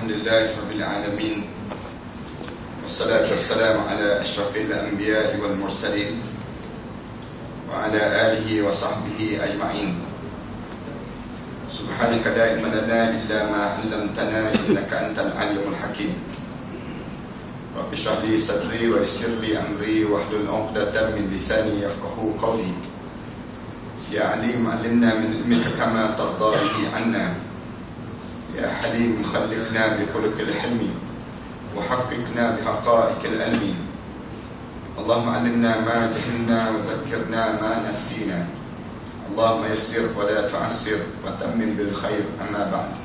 Alhamdulillahi Rabbil Alamin. Wassalatu wassalamu ala ashrafil anbiya'i wal mursalin wa ala alihi wa sahbihi ajma'in. Subhanaka la ilma lana illa ma 'allamtana innaka antal alimul hakim. Rabbi shrah li sadri wa yassir li amri wahlul 'uqdatam min lisani yafqahu qawli. Ya alim 'allimna min ilmika kama tarda bihi 'anna. Ya halim khalliqna bi khuluqil hilmi wa haqqiqna bi haqa'iqil ilmi. Allahumma 'allimna ma jahilna wa zakkirna ma nasina. Allahumma yassir wa la tu'assir wa tammim bil khair, amma ba'd.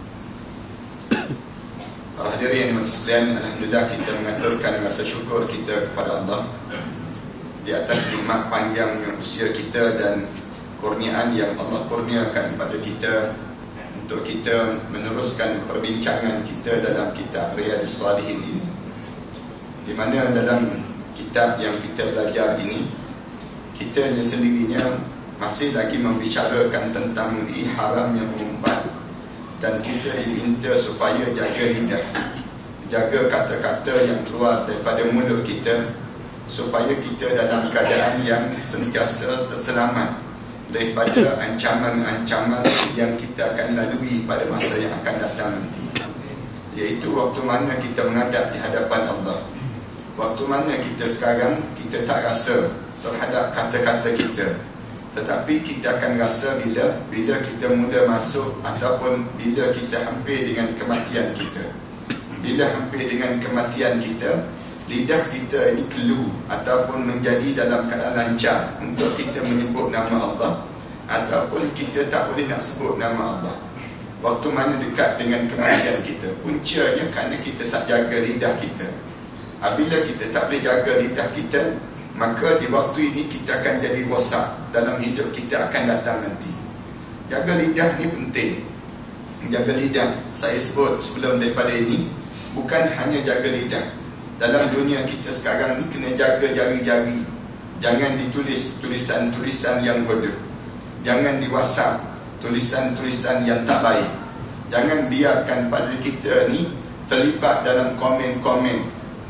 Para hadirin yang sekalian, alhamdulillah kita mengaturkan rasa syukur kita kepada Allah di atas nikmat panjangnya usia kita dan kurniaan yang Allah kurniakan kepada kita untuk kita meneruskan perbincangan kita dalam kitab Riyadhus Shalihin ini, di mana dalam kitab yang kita belajar ini, kita sendirinya masih lagi membicarakan tentang ihram yang mengumpat, dan kita diminta supaya jaga lidah, jaga kata-kata yang keluar daripada mulut kita, supaya kita dalam keadaan yang sentiasa terselamat daripada ancaman-ancaman yang kita akan lalui pada masa yang akan datang nanti, iaitu waktu mana kita menghadap di hadapan Allah. Waktu mana kita sekarang kita tak rasa terhadap kata-kata kita, tetapi kita akan rasa bila kita mula masuk ataupun bila kita hampir dengan kematian kita. Bila hampir dengan kematian kita, lidah kita ini keluh ataupun menjadi dalam keadaan lancar untuk kita menyebut nama Allah, ataupun kita tak boleh nak sebut nama Allah. Waktu mana dekat dengan kematian kita, puncanya kerana kita tak jaga lidah kita. Apabila kita tak boleh jaga lidah kita, maka di waktu ini kita akan jadi rosak dalam hidup kita akan datang nanti. Jaga lidah ni penting. Jaga lidah, saya sebut sebelum daripada ini, bukan hanya jaga lidah. Dalam dunia kita sekarang ni kena jaga jari-jari. Jangan ditulis tulisan-tulisan yang bodoh. Jangan di WhatsApp tulisan-tulisan yang tak baik. Jangan biarkan pada kita ni terlibat dalam komen-komen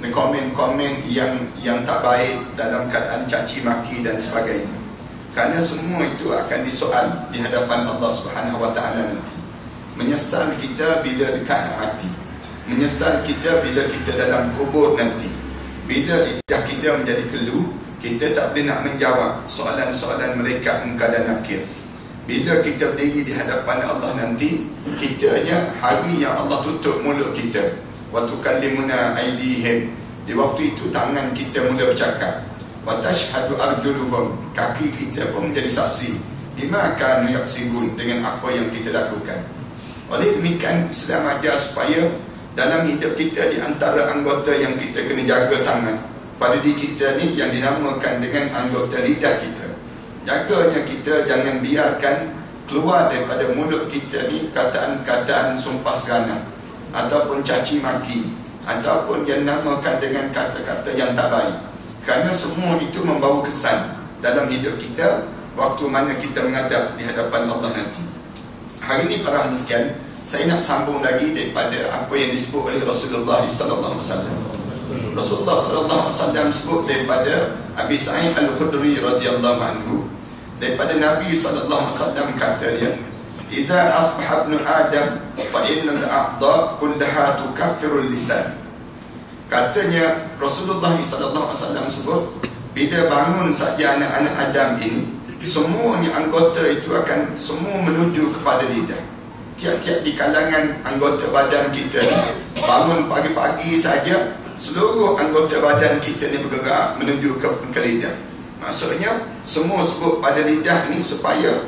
yang tak baik dalam keadaan caci maki dan sebagainya. Kerana semua itu akan disoal di hadapan Allah Subhanahu Wa Taala nanti. Menyesal kita bila dekat nak mati. Menyesal kita bila kita dalam kubur nanti. Bila lidah kita menjadi keluh, kita tak boleh nak menjawab soalan-soalan malaikat munkar dan nakir. Bila kita berdiri di hadapan Allah nanti, kitanya hari yang Allah tutup mulut kita. Wa tukallimuna aydihim. Di waktu itu tangan kita mula bercakap. Wa tashhadu arjuluhum. Kaki kita pun menjadi saksi. Bima kanu yaksibun, dengan apa yang kita lakukan. Oleh demikian, Islam ajar supaya dalam hidup kita, di antara anggota yang kita kena jaga sangat pada diri kita ni, yang dinamakan dengan anggota lidah kita. Jaganya kita, jangan biarkan keluar daripada mulut kita ni kataan-kataan sumpah serana, ataupun caci maki, ataupun yang dinamakan dengan kata-kata yang tak baik. Kerana semua itu membawa kesan dalam hidup kita waktu mana kita menghadap di hadapan Allah nanti. Hari ini para hadirin sekalian, saya nak sambung lagi daripada apa yang disebut oleh Rasulullah sallallahu alaihi wasallam. Rasulullah sallallahu alaihi wasallam sebut daripada Abi Sa'id Al-Khudri radhiyallahu anhu, daripada Nabi sallallahu alaihi wasallam kata dia, "Idza asbaha ibnu Adam fa innal a'dha kullaha tukaffiru lisan." Katanya Rasulullah sallallahu alaihi wasallam sebut, bila bangun saja anak-anak Adam ini, semuanya anggota itu akan semua menuju kepada lidah. Tiap-tiap di kalangan anggota badan kita, bangun pagi-pagi saja, seluruh anggota badan kita ni bergerak menuju ke lidah. Maksudnya semua sebut pada lidah ni supaya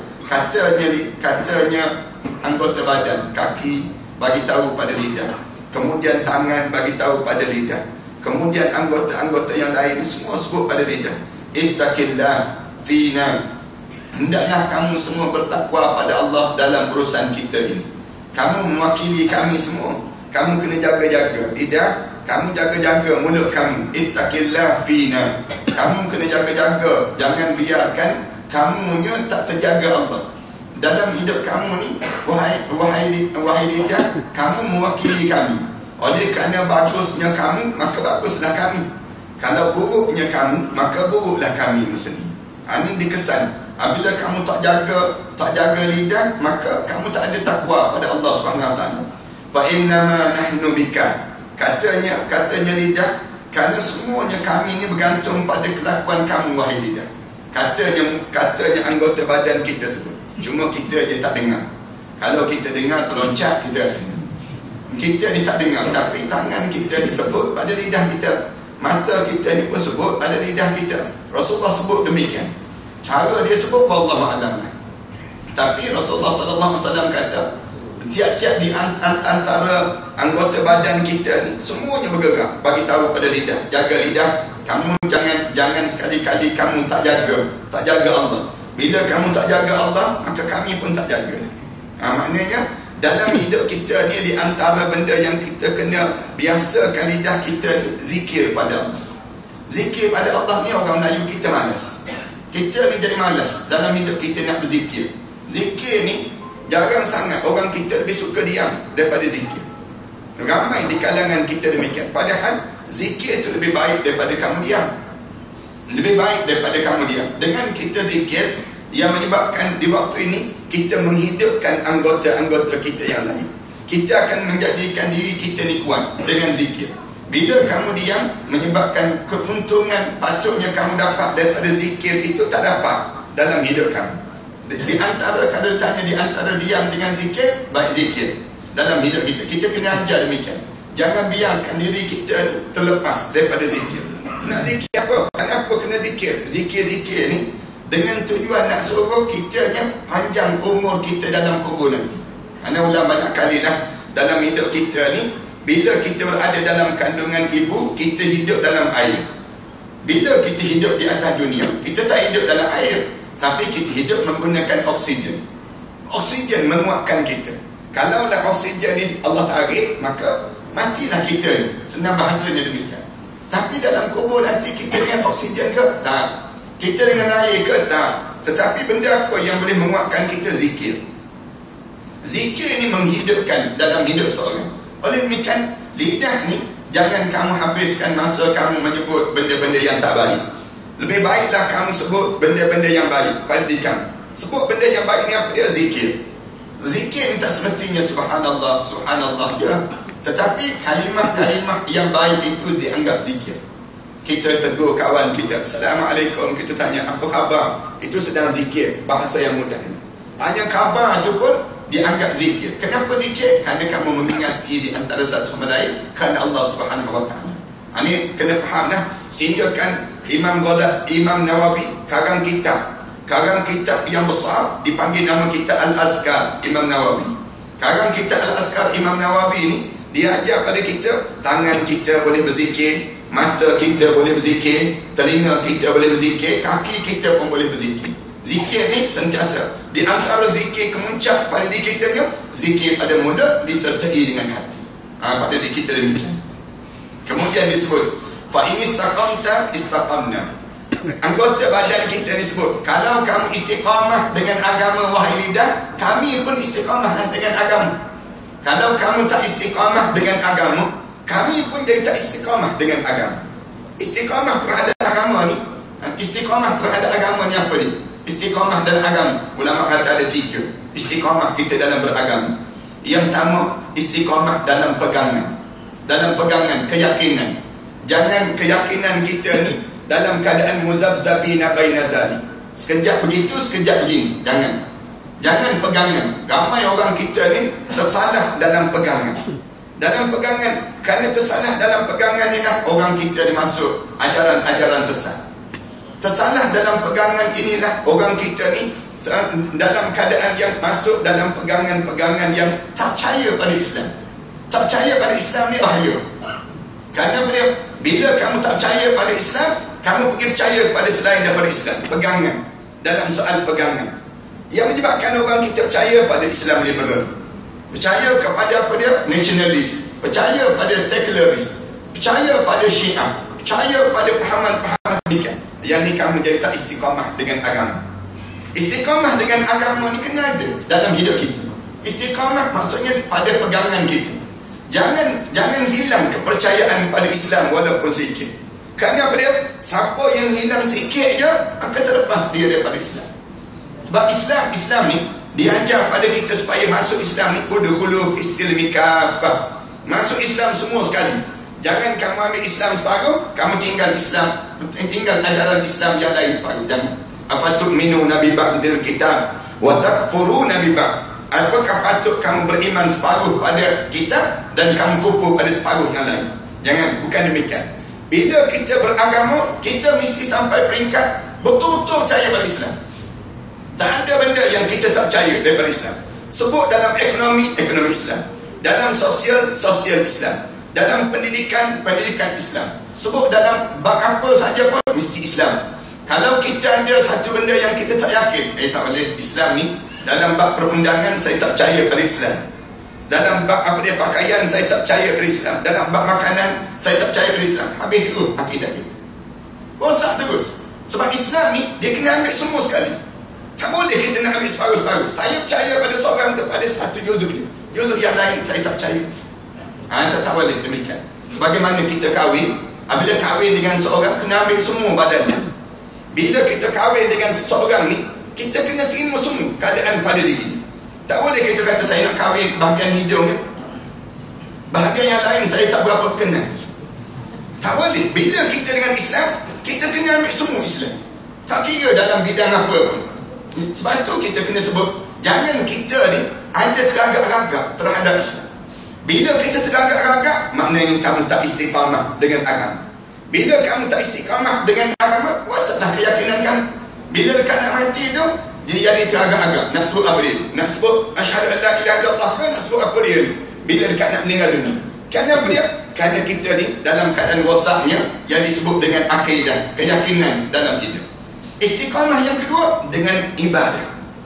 katanya anggota badan, kaki bagi tahu pada lidah, kemudian tangan bagi tahu pada lidah, kemudian anggota-anggota yang lain semua sebut pada lidah. Ittaqillah fina. Hendaklah kamu semua bertakwa pada Allah dalam urusan kita ini. Kamu mewakili kami semua, kamu kena jaga-jaga lidah, kamu jaga-jaga mulut kamu. Ittaqillah fina. Kamu kena jaga-jaga, jangan biarkan kamunya tak terjaga Allah. dalam hidup kamu ni, wahai lidah, kamu mewakili kami. Oleh kerana bagusnya kamu, maka baguslah kami. Kalau buruknya kamu, maka buruklah kami sendiri. Ini dikesan. Apabila kamu tak jaga lidah, maka kamu tak ada takwa pada Allah Subhanahu Wa Taala. Fa innama nahnu bika. Katanya lidah, kerana semuanya kami ni bergantung pada kelakuan kamu, wahai lidah. Katanya anggota badan kita sebut. Cuma kita je tak dengar. Kalau kita dengar terloncat, kita rasa. Kita ni tak dengar, tapi tangan kita disebut pada lidah kita. Mata kita ni pun sebut pada lidah kita. Rasulullah sebut demikian. Cara dia sebut wallahu a'lam. Tapi Rasulullah sallallahu alaihi wasallam kata, tiap-tiap di antara anggota badan kita ni semuanya bergerak. Bagi tahu pada lidah, jaga lidah. Kamu jangan sekali-kali kamu tak jaga Allah. Bila kamu tak jaga Allah, maka kami pun tak jaga. Maknanya dalam hidup kita ni, di antara benda yang kita kena biasakan lidah kita ni, zikir pada Allah. Zikir pada Allah ni orang Melayu kita malas. Kita ni jadi malas dalam hidup kita nak berzikir. Zikir ni jarang sangat orang kita lebih suka diam daripada zikir. Ramai di kalangan kita demikian. Padahal zikir itu lebih baik daripada kamu diam. Lebih baik daripada kamu diam. Dengan kita zikir, yang menyebabkan di waktu ini kita menghidupkan anggota-anggota kita yang lain. Kita akan menjadikan diri kita ni kuat dengan zikir. Bila kamu diam, menyebabkan keuntungan patutnya kamu dapat daripada zikir itu tak dapat dalam hidup kamu. Di antara, kalau tanya di antara diam dengan zikir, baik zikir dalam hidup kita. Kita kena ajar demikian. Jangan biarkan diri kita ni terlepas daripada zikir. Nak zikir apa? Kenapa kena zikir? Zikir-zikir ni dengan tujuan nak suruh kita yang panjang umur kita dalam kubur nanti. Ana ulang banyak kali lah, dalam hidup kita ni, bila kita berada dalam kandungan ibu, kita hidup dalam air. Bila kita hidup di atas dunia, kita tak hidup dalam air, tapi kita hidup menggunakan oksigen. Oksigen menguatkan kita. Kalaulah oksigen ni Allah tarik, maka matilah kita ni. Senang bahasanya demikian. Tapi dalam kubur nanti kita dengan oksigen ke? Tak. Kita dengan air ke? Tak. Tetapi benda apa yang boleh menguatkan kita? Zikir. Zikir ni menghidupkan dalam hidup seorang. Oleh demikian, lidah ni jangan kamu habiskan masa kamu menyebut benda-benda yang tak baik. Lebih baiklah kamu sebut benda-benda yang baik pada diri kamu. Sebut benda yang baik ni apa dia? Zikir. Zikir ni tak semestinya subhanallah, subhanallah je. Tetapi kalimah-kalimah yang baik itu dianggap zikir. Kita tegur kawan kita, Assalamualaikum, kita tanya apa khabar, itu sedang zikir, bahasa yang mudah ni. Tanya khabar itu pun dianggap zikir. Kenapa zikir? Kerana kamu mengingati di antara satu sama lain kerana Allah Subhanahu Wa Taala. Ini kena faham dah. Sehingga kan Imam Nawawi karang kitab yang besar dipanggil nama kita Al-Azkar Imam Nawawi. Karang kitab Al-Azkar Imam Nawawi ni dia ajar pada kita, tangan kita boleh berzikir, mata kita boleh berzikir, telinga kita boleh berzikir, kaki kita pun boleh berzikir. Zikir ni sentiasa. Di antara zikir kemuncak pada diri kita ni, zikir pada mulut disertai dengan hati. Pada diri kita demikian. Kemudian disebut, fa in istaqamta istaqamna. Anggota badan kita disebut, kalau kamu istiqamah dengan agama wahai lidah, kami pun istiqamah dengan agama. Kalau kamu tak istiqamah dengan agama, kami pun jadi tak istiqamah dengan agama. Istiqamah terhadap agama ni, istiqamah terhadap agama ni apa ni? Istiqamah dalam agama, ulama kata ada 3. Istiqamah kita dalam beragama. Yang pertama, istiqamah dalam pegangan. Dalam pegangan, keyakinan. Jangan keyakinan kita ni dalam keadaan muzabzabina baina zalik. Sekejap begitu, sekejap begini. Jangan pegangan. Ramai orang kita ni tersalah dalam pegangan. Dalam pegangan, kerana tersalah dalam pegangan ni lah orang kita dimasuk ajaran-ajaran sesat. Tersalah dalam pegangan inilah orang kita ni dalam keadaan yang masuk dalam pegangan-pegangan yang tak percaya pada Islam. Tak percaya pada Islam ni bahaya. Kerana bila kamu tak percaya pada Islam, kamu pergi percaya pada selain daripada Islam. Pegangan. Dalam soal pegangan, yang menyebabkan orang kita percaya pada Islam liberal, percaya kepada apa dia? Nationalist, percaya pada secularis, percaya pada Syiah, percaya pada pahaman-pahaman demikian. Yang ni kamu jadi tak istiqamah dengan agama. Istiqamah dengan agama ni kena ada dalam hidup kita. Istiqamah maksudnya pada pegangan kita. Jangan hilang kepercayaan pada Islam walaupun sikit. Kerana apa dia? Siapa yang hilang sikit je akan terlepas dia daripada Islam. Sebab Islam ni diajar pada kita supaya masuk Islam ni udkhulu fis silmi kafah. Masuk Islam semua sekali. Jangan kamu ambil Islam separuh, kamu tinggal ajaran Islam yang lain separuh. Jangan. Afatu'minuna bi ba'dil kitab wa takfuruna bi ba'd. Apakah patut kamu beriman separuh pada kitab dan kamu kufur pada separuh yang lain? Jangan, bukan demikian. Bila kita beragama, kita mesti sampai peringkat betul-betul percaya pada Islam. Tak ada benda yang kita tak percaya daripada Islam. Sebut dalam ekonomi Islam. Dalam sosial Islam. Dalam pendidikan Islam. Sebut dalam bab apa saja pun mesti Islam. Kalau kita ada satu benda yang kita tak yakin, tak boleh Islam ni. Dalam bab perundangan saya tak percaya pada Islam. Dalam bab pakaian saya tak percaya pada Islam. Dalam bab makanan saya tak percaya pada Islam. Habis terus akidah kita. Rosak terus. Sebab Islam ni dia kena ambil semua sekali. Tak boleh kita nak ambil separuh-separuh. Saya percaya pada seorang tu pada satu juzuk dia. Juzuk yang lain saya tak percaya. Tak boleh demikian. Sebagaimana kita kahwin, bila kahwin dengan seorang kena ambil semua badannya. Bila kita kahwin dengan seseorang ni, kita kena terima semua keadaan pada diri dia. Tak boleh kita kata saya nak kahwin bahagian hidung kan? Bahagian yang lain saya tak berapa berkenan. Tak boleh. Bila kita dengan Islam, kita kena ambil semua Islam. Tak kira dalam bidang apa pun. Sebab tu kita kena sebut, jangan kita ni ada teragak-agak terhadap Islam. Bila kita teragak-agak, maknanya kamu tak istiqamah dengan agama. Bila kamu tak istiqamah dengan agama, wasatlah keyakinan kamu. Bila dekat nak mati tu, dia jadi teragak-agak. Nak sebut apa dia? Nak sebut asyhadu an la ilaha illallah ke nak sebut apa dia? Bila dekat nak meninggal dunia. Kenapa dia? Kerana kita ni dalam keadaan rosaknya yang disebut dengan akidah, keyakinan dalam hidup. Istiqamah yang kedua dengan ibadah.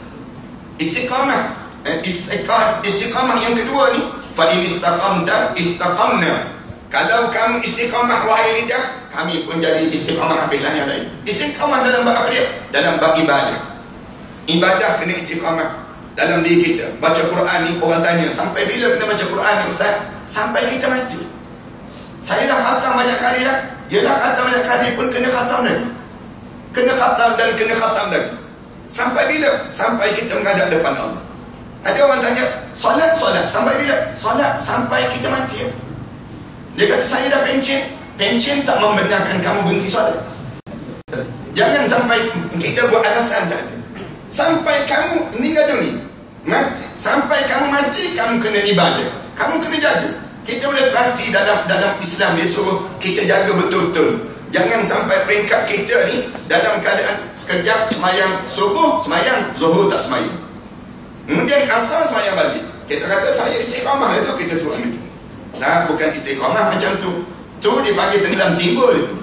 Istiqamah yang kedua ni, fa in istaqamta istaqamna. Kalau kamu istiqamah wahai lidah, kami pun jadi istiqamah habislah yang lain. Istiqamah dalam bab apa dia? Dalam bab ibadah. Ibadah kena istiqamah dalam diri kita. Baca Quran ni orang tanya, sampai bila kena baca Quran ni Ustaz? Sampai kita mati. Saya dah khatam banyak kali dah. Dia dah khatam banyak kali pun kena khatam lagi. Kena khatam dan kena khatam lagi. Sampai bila? Sampai kita menghadap depan Allah. Ada orang tanya, solat sampai bila? Solat sampai kita mati. Dia kata saya dah pencen tak membenarkan kamu berhenti solat. Jangan sampai kita buat alasan tak ada. Sampai kamu meninggal dunia, mati. Sampai kamu mati, kamu kena ibadah. Kamu kena jaga. Kita boleh perhati dalam Islam dia suruh kita jaga betul-betul. Jangan sampai peringkat kita ni dalam keadaan sekejap semayang subuh, semayang zuhur tak semayang. Kemudian asar semayang balik. Kita kata saya istiqamah itu kita sebut begitu. Nah, bukan istiqamah macam tu. Tu dipanggil tenggelam timbul itu.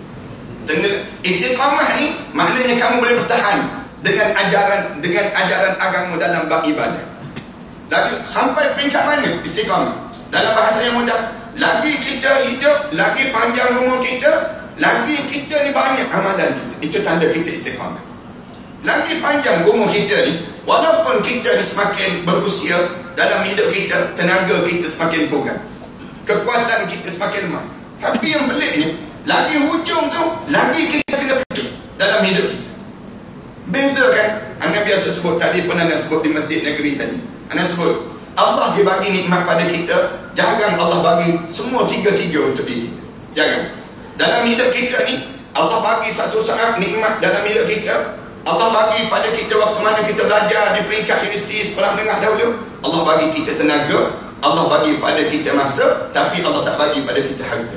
Istiqamah ni maknanya kamu boleh bertahan dengan ajaran agama dalam bab ibadah. Lagi sampai peringkat mana istiqamah? Dalam bahasa yang mudah, lagi kita hidup, lagi panjang umur kita, lagi kita ni banyak amalan kita. Itu tanda kita istiqamah. Lagi panjang umur kita ni, walaupun kita ni semakin berusia, dalam hidup kita, tenaga kita semakin kurang, kekuatan kita semakin lemah. Tapi yang peliknya, lagi hujung tu, lagi kita kena pecut dalam hidup kita. Beza kan? Anda biasa sebut tadi pun anda sebut di masjid negeri tadi. Anda sebut Allah dia bagi nikmat pada kita. Jangan Allah bagi semua tiga-tiga untuk diri kita. Jangan. Dalam hidup kita ni, Allah bagi satu saat nikmat dalam hidup kita. Allah bagi pada kita waktu mana kita belajar di peringkat universiti, sekolah menengah dahulu. Allah bagi kita tenaga, Allah bagi pada kita masa, tapi Allah tak bagi pada kita harta.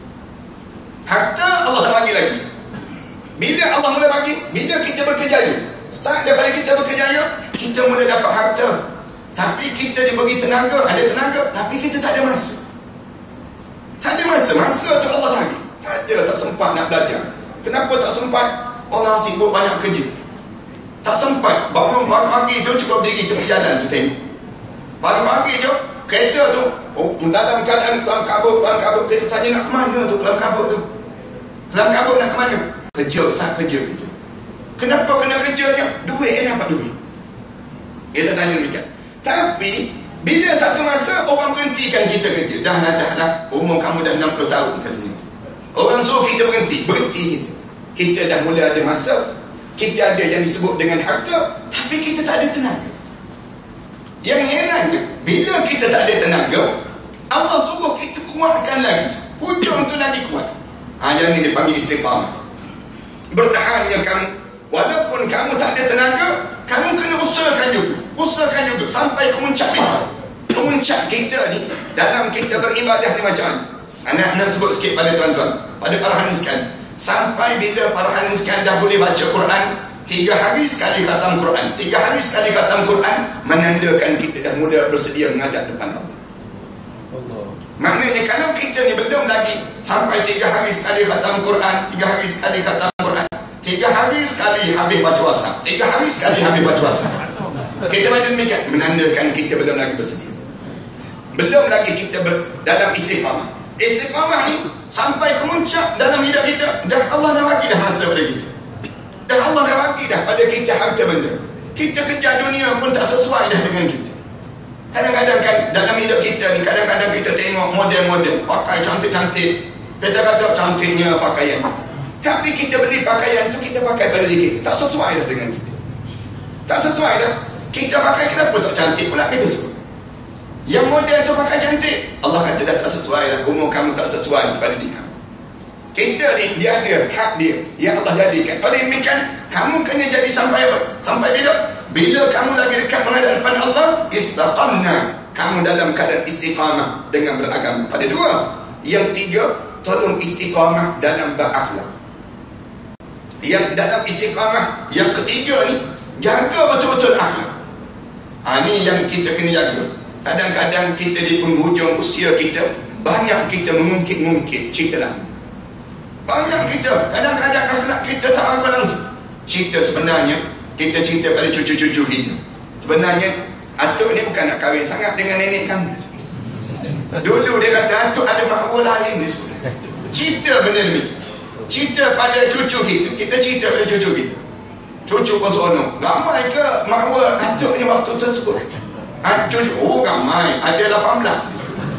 Harta Allah tak bagi lagi. Bila Allah mula bagi? Bila kita berkejaya. Start daripada kita berkejaya, kita mula dapat harta. Tapi kita diberi tenaga, ada tenaga, tapi kita tak ada masa. Tak ada masa. Masa tu Allah tak bagi. Tak ada, tak sempat nak belajar. Kenapa tak sempat? Allah sibuk banyak kerja. Tak sempat. Bangun pagi tu cuba berdiri tepi jalan tu tengok. Pagi-pagi tu kereta tu dalam keadaan kelam kabut. Kita tanya nak ke mana tu kelam kabut tu. Kelam kabut nak ke mana? Kerja, saat kerja. Kenapa kena kerjanya? Duit, dapat duit. Kita tanya demikian. Tapi bila satu masa orang berhentikan kita kerja, dah lah, umur kamu dah 60 tahun katanya. Orang suruh kita berhenti kita. Kita dah mula ada masa, kita ada yang disebut dengan harta, tapi kita tak ada tenaga. Yang herannya, bila kita tak ada tenaga, Allah suruh kita kuatkan lagi. Hujung tu lagi kuat. Yang ini dipanggil istiqamah. Bertahannya kamu, walaupun kamu tak ada tenaga, kamu kena usahakan juga sampai ke puncak kita. Puncak kita ni, dalam kita beribadah ni macam mana? Anak-anak sebut sikit pada tuan-tuan, pada para hanis sekalian. Sampai bila para hanis sekalian dah boleh baca Quran, 3 hari sekali khatam Quran, 3 hari sekali khatam Quran, menandakan kita dah mula bersedia menghadap depan Allah. Maknanya kalau kita ni belum lagi sampai 3 hari sekali khatam Quran, 3 hari sekali khatam Quran, 3 hari sekali habis baca WhatsApp, 3 hari sekali habis baca WhatsApp, kita macam demikian, menandakan kita belum lagi bersedia. Belum lagi kita dalam istiqamah. Istiqamah ni sampai ke puncak dalam hidup kita, dah Allah dah bagi dah masa pada kita. Dah Allah dah bagi dah pada kita harta benda. Kita kejar dunia pun tak sesuai dah dengan kita. Kadang-kadang kan dalam hidup kita ni, kadang-kadang kita tengok model-model pakai cantik-cantik, kita kata cantiknya pakaian, tapi kita beli pakaian tu kita pakai pada diri kita, tak sesuai dah dengan kita. Tak sesuai dah. Kita pakai kenapa tak cantik pula kita sebut. Yang model tu pakai cantik, Allah kata dah tak sesuai dah, umur kamu tak sesuai pada diri kamu. Kita ni, dia ada hak dia yang Allah jadikan. Oleh demikian, kamu kena jadi sampai apa? Sampai bila? Bila kamu lagi dekat menghadap depan Allah, istaqamna, kamu dalam keadaan istiqamah dengan beragama. Pada 2. Yang 3, tolong istiqamah dalam berakhlak. Yang dalam istiqamah, yang ketiga ni, jaga betul-betul akhlak. Ni yang kita kena jaga. Kadang-kadang kita di penghujung usia kita, banyak kita mengungkit-ungkit cerita lama. Banyak kita, kadang-kadang akhlak kita tak apa langsung. Cerita sebenarnya, kita cerita pada cucu-cucu kita. Sebenarnya, atuk ni bukan nak kahwin sangat dengan nenek kamu. Dulu dia kata, atuk ada makhluk lain ni sebenarnya. Cerita benda ni. Cerita pada cucu kita. Kita cerita pada cucu kita. Cucu pun seronok. Ramai ke makhluk atuk ni waktu tersebut? Cucu, ramai. Ada 18.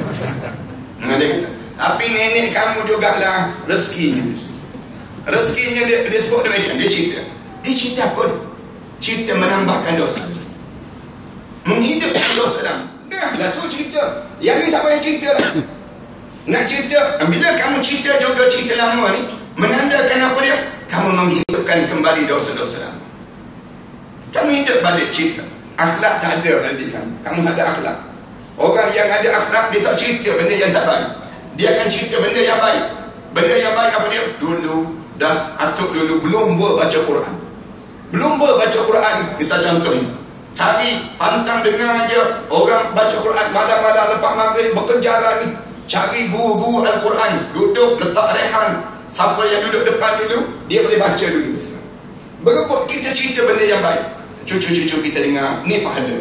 Dia kata, tapi nenek kamu jugalah rezekinya. Rezekinya dia sebut demikian. Dia cerita. Dia cerita apa? Cerita menambahkan dosa, menghidupkan dosa lama. Dah lah tu cerita. Yang ni tak payah cerita lah. Nak cerita, bila kamu cerita juga cerita lama ni, menandakan apa dia? Kamu menghidupkan kembali dosa-dosa lama. Kamu hidup balik cerita. Akhlak tak ada pada diri kamu. Kamu tak ada akhlak. Orang yang ada akhlak, dia tak cerita benda yang tak baik. Dia akan cerita benda yang baik. Benda yang baik apa dia? Dulu, dan atuk dulu belum baca Quran. Belum baca Quran. Misal contohnya, cari pantang dengar je orang baca Quran malam-malam lepas maghrib berkejaran ni. Cari guru-guru Al-Quran, duduk letak rehan. Siapa yang duduk depan dulu, dia boleh baca dulu. Berebut kita cerita benda yang baik. Cucu-cucu kita dengar, ni pahala.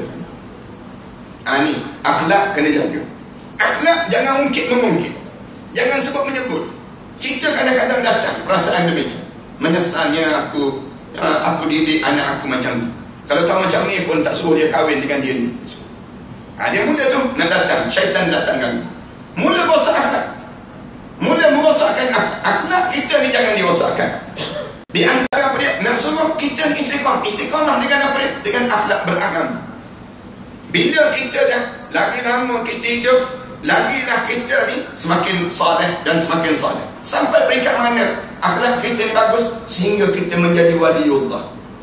Ni akhlak kena jaga. Akhlak jangan ungkit-mengungkit, jangan sebut menyebut. Kita kadang-kadang datang perasaan demikian, menyesalnya aku didik anak aku macam ni. Kalau tahu macam ni pun tak suruh dia kahwin dengan dia ni. Dia mula tu nak datang, syaitan datang ganggu. Mula rosak akhlak, mula merosakkan akhlak kita ni. Jangan dirosakkan. Di antara apa dia? Nak suruh kita ni istiqamah. Istiqamah dengan apa dia? Dengan akhlak beragama. Bila kita dah lagi lama kita hidup, lagilah kita ni semakin soleh dan semakin soleh. Sampai peringkat mana akhlak kita ni bagus sehingga kita menjadi waliullah.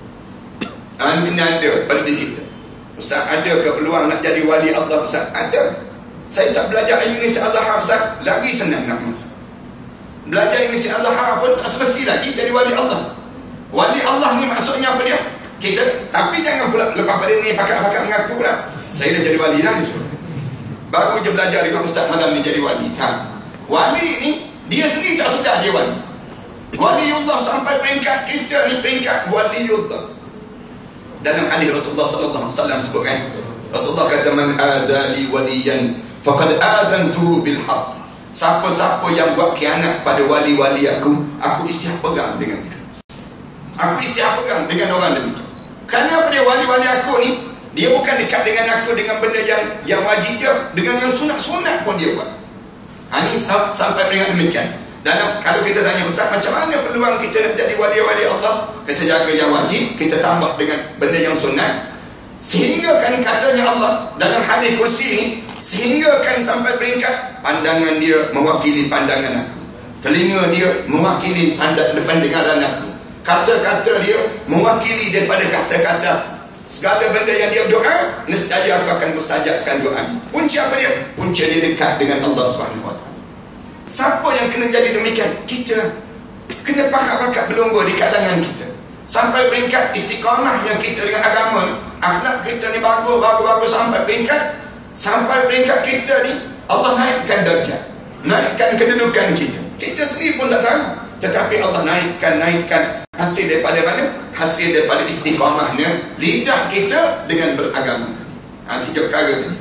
Ini kena ada pada diri kita. Ustaz, ada ke peluang nak jadi wali Allah? Ustaz, ada. Saya tak belajar Universiti Azhar, Ustaz. Lagi senang nak masuk. Belajar Universiti Azhar pun tak semesti lagi jadi wali Allah. Wali Allah ni maksudnya apa dia? Kita, tapi jangan pula lepas pada ni pakat-pakat mengaku pula saya dah jadi wali dah ni semua. Baru je belajar dengan ustaz malam ni jadi wali. Wali ni dia sendiri tak sedar dia wali. Waliullah sampai peringkat kita ni peringkat waliullah. Dalam hadis Rasulullah sallallahu alaihi wasallam sebutkan, Rasulullah kata, man adali waliyan faqad adantu bil haqq. Siapa-siapa yang buat khianat pada wali-wali aku istihak pegang dengan dia. Aku istighfar pegang dengan orang demikian. Kerana apa dia? Wali-wali aku ni, dia bukan dekat dengan aku dengan benda yang wajib dia, dengan yang sunat-sunat pun dia buat. Ini sampai dengan demikian. Kalau kita tanya Ustaz, macam mana peluang kita nak jadi wali-wali Allah? Kita jaga yang wajib, kita tambah dengan benda yang sunat, sehingga kan katanya Allah dalam hadis kursi ni, sehingga kan sampai peringkat pandangan dia mewakili pandangan aku, telinga dia mewakili pendengaran aku, kata-kata dia mewakili daripada kata-kata aku. Segala benda yang dia doa, nescaya aku akan mustajabkan doa. Punca apa dia? Punca dia dekat dengan Allah SWT. Siapa yang kena jadi demikian? Kita kena pakat-pakat berlomba di kalangan kita, sampai peringkat istiqamah yang kita dengan agama ni, akhlak kita ni bagus sampai peringkat kita ni Allah naikkan darjah, naikkan kedudukan kita. Kita sendiri pun tak tahu, tetapi Allah naikkan hasil daripada mana? Hasil daripada istiqamahnya lidah kita dengan beragama tadi. Tiga perkara tadi.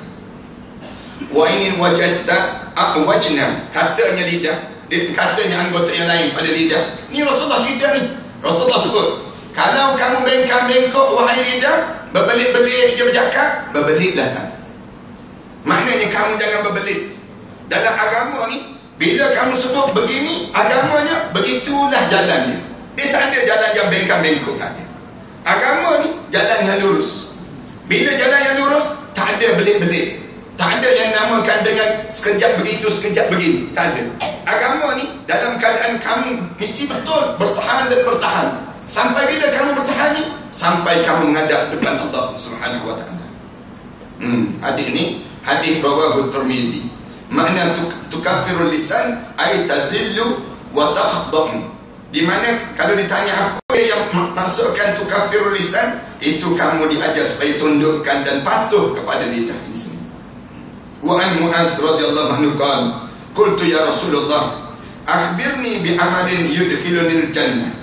Wa in wajadta wajna, katanya lidah, katanya anggota yang lain pada lidah. Ni Rasulullah cerita ni. Rasulullah sebut, kalau kamu bengkak-bengkok wahai lidah, berbelit-belit je bercakap, berbelitlah kamu. Maknanya kamu jangan berbelit. Dalam agama ni, bila kamu sebut begini, agamanya begitulah jalannya. Dia tak ada jalan yang bengkak-bengkok, tak ada. Agama ni jalan yang lurus. Bila jalan yang lurus, tak ada belit-belit. Tak ada yang namakan dengan sekejap begitu, sekejap begini. Tak ada. Agama ni dalam keadaan kamu mesti betul bertahan dan bertahan. Sampai bila kamu bertahan ni? Sampai kamu menghadap depan Allah Subhanahu wa ta'ala. Hadis ni hadis rawahu Tirmizi. Makna tukaffirul lisan ay tazillu wa takhdam. Di mana kalau ditanya apa yang maksudkan tukaffirul lisan, itu kamu diajar supaya tundukkan dan patuh kepada lidah ini semua. Wa an Mu'az radhiyallahu anhu qala qultu ya Rasulullah akhbirni bi amalin yudkhiluni al-jannah.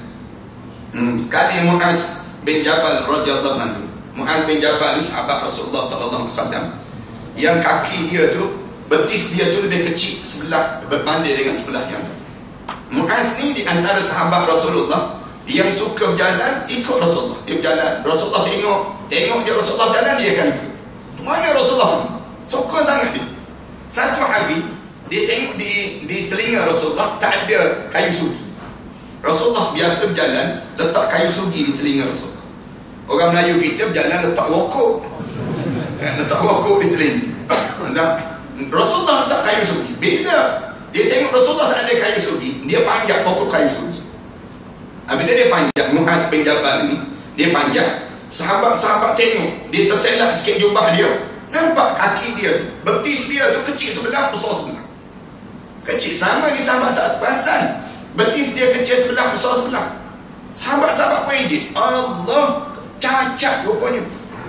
Sekali Mu'az bin Jabal radhiyallahu anhu. Mu'az bin Jabal ni sahabat Rasulullah sallallahu alaihi wasallam, yang kaki dia tu, betis dia tu lebih kecil sebelah berbanding dengan sebelah yang lain. Mu'az ni di antara sahabat Rasulullah yang suka berjalan ikut Rasulullah. Dia berjalan, Rasulullah tengok dia Rasulullah berjalan, dia akan ikut. Mana Rasulullah pergi? Suka sangat dia. Satu hari dia tengok di telinga Rasulullah tak ada kayu sugi. Rasulullah biasa berjalan letak kayu sugi di telinga Rasulullah. Orang Melayu kita berjalan letak rokok, letak rokok di telinga. Rasulullah letak kayu sugi. Bila dia tengok Rasulullah tak ada kayu sugi, dia panjat pokok kayu sugi. Bila dia panjat, Mu'az bin Jabal ni dia panjat, sahabat-sahabat tengok, dia terselak sikit jubah dia, nampak kaki dia tu, betis dia tu kecil sebelah, besar sebelah. Kecil sama ni sahabat tak terperasan, betis dia kecil sebelah, besar sebelah. Sahabat-sahabat pun ejek, Allah, cacat rupanya,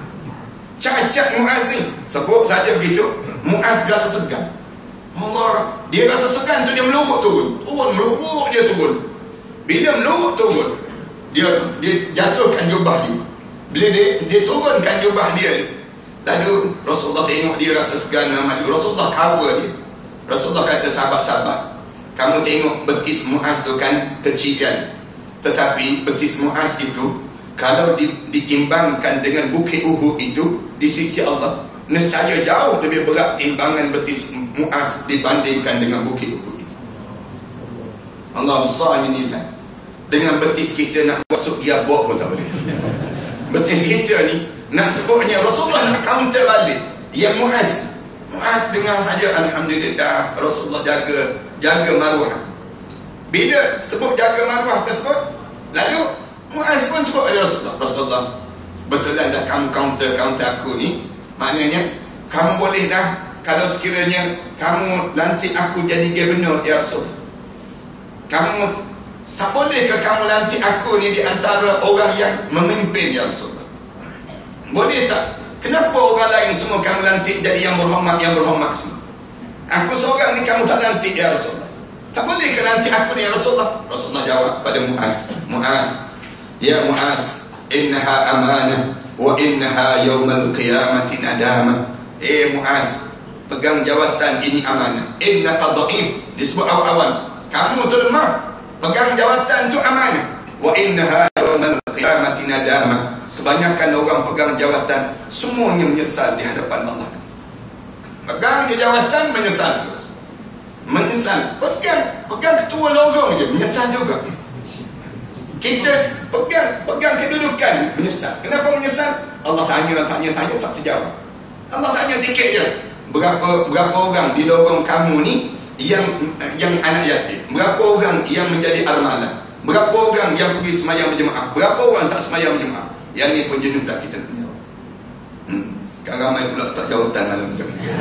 cacat Mu'az ni. Sebut saja begitu, Mu'az rasa segan. Allah, dia rasa segan tu, dia meluruk turun, meluruk dia turun. Bila meluruk turun, dia jatuhkan jubah dia. Bila dia turunkan jubah dia, lalu Rasulullah tengok dia rasa segan amat. Rasulullah cover dia. Rasulullah kata, sahabat-sahabat, kamu tengok betis Mu'az tu kan kecil kan, tetapi betis Mu'az itu kalau ditimbangkan dengan bukit Uhud itu di sisi Allah, nescaya jauh lebih berat timbangan betis Mu'az dibandingkan dengan bukit Uhud itu. Allah besarnya nilai. Dengan betis kita nak masuk Yabok pun tak boleh. Betis kita ni nak sebutnya Rasulullah nak counter balik. Yang Mu'az dengar saja, alhamdulillah Rasulullah jaga maruah. Bila sebut jaga maruah tersebut, lalu Mu'az pun sebut pada Rasulullah, betul dah kamu counter aku ni, maknanya kamu boleh dah, kalau sekiranya kamu lantik aku jadi gubernur ya Rasulullah, kamu tak boleh ke kamu lantik aku ni di antara orang yang memimpin ya Rasulullah? Boleh tak? Kenapa orang lain semua kamu lantik jadi yang berhormat semua? Aku seorang ni kamu tak lantik ya Rasulullah. Tak boleh ke lantik aku ni ya Rasulullah? Rasulullah jawab pada Mu'az, ya Mu'az, innaha amanah wa innaha yawmal qiyamati nadamah. Mu'az, pegang jawatan ini amanah. Innaka dha'if, disebut awal-awal, kamu tu lemah. Pegang jawatan tu amanah. Wa innaha yawmal qiyamati nadama. Kebanyakan orang pegang jawatan semuanya menyesal di hadapan Allah. Pegang je jawatan menyesal terus. Menyesal. Pegang ketua lorong je menyesal juga. Kita pegang kedudukan menyesal. Kenapa menyesal? Allah tanya tak terjawab. Allah tanya sikit je. Berapa orang di lorong kamu ni yang anak yatim? Berapa orang yang menjadi armala? Berapa orang yang pergi semayang berjemaah? Berapa orang tak semayang berjemaah? Yang ni pun jenuh dah kita nak jawab. Kan ramai pula tak jawatan malam macam ni.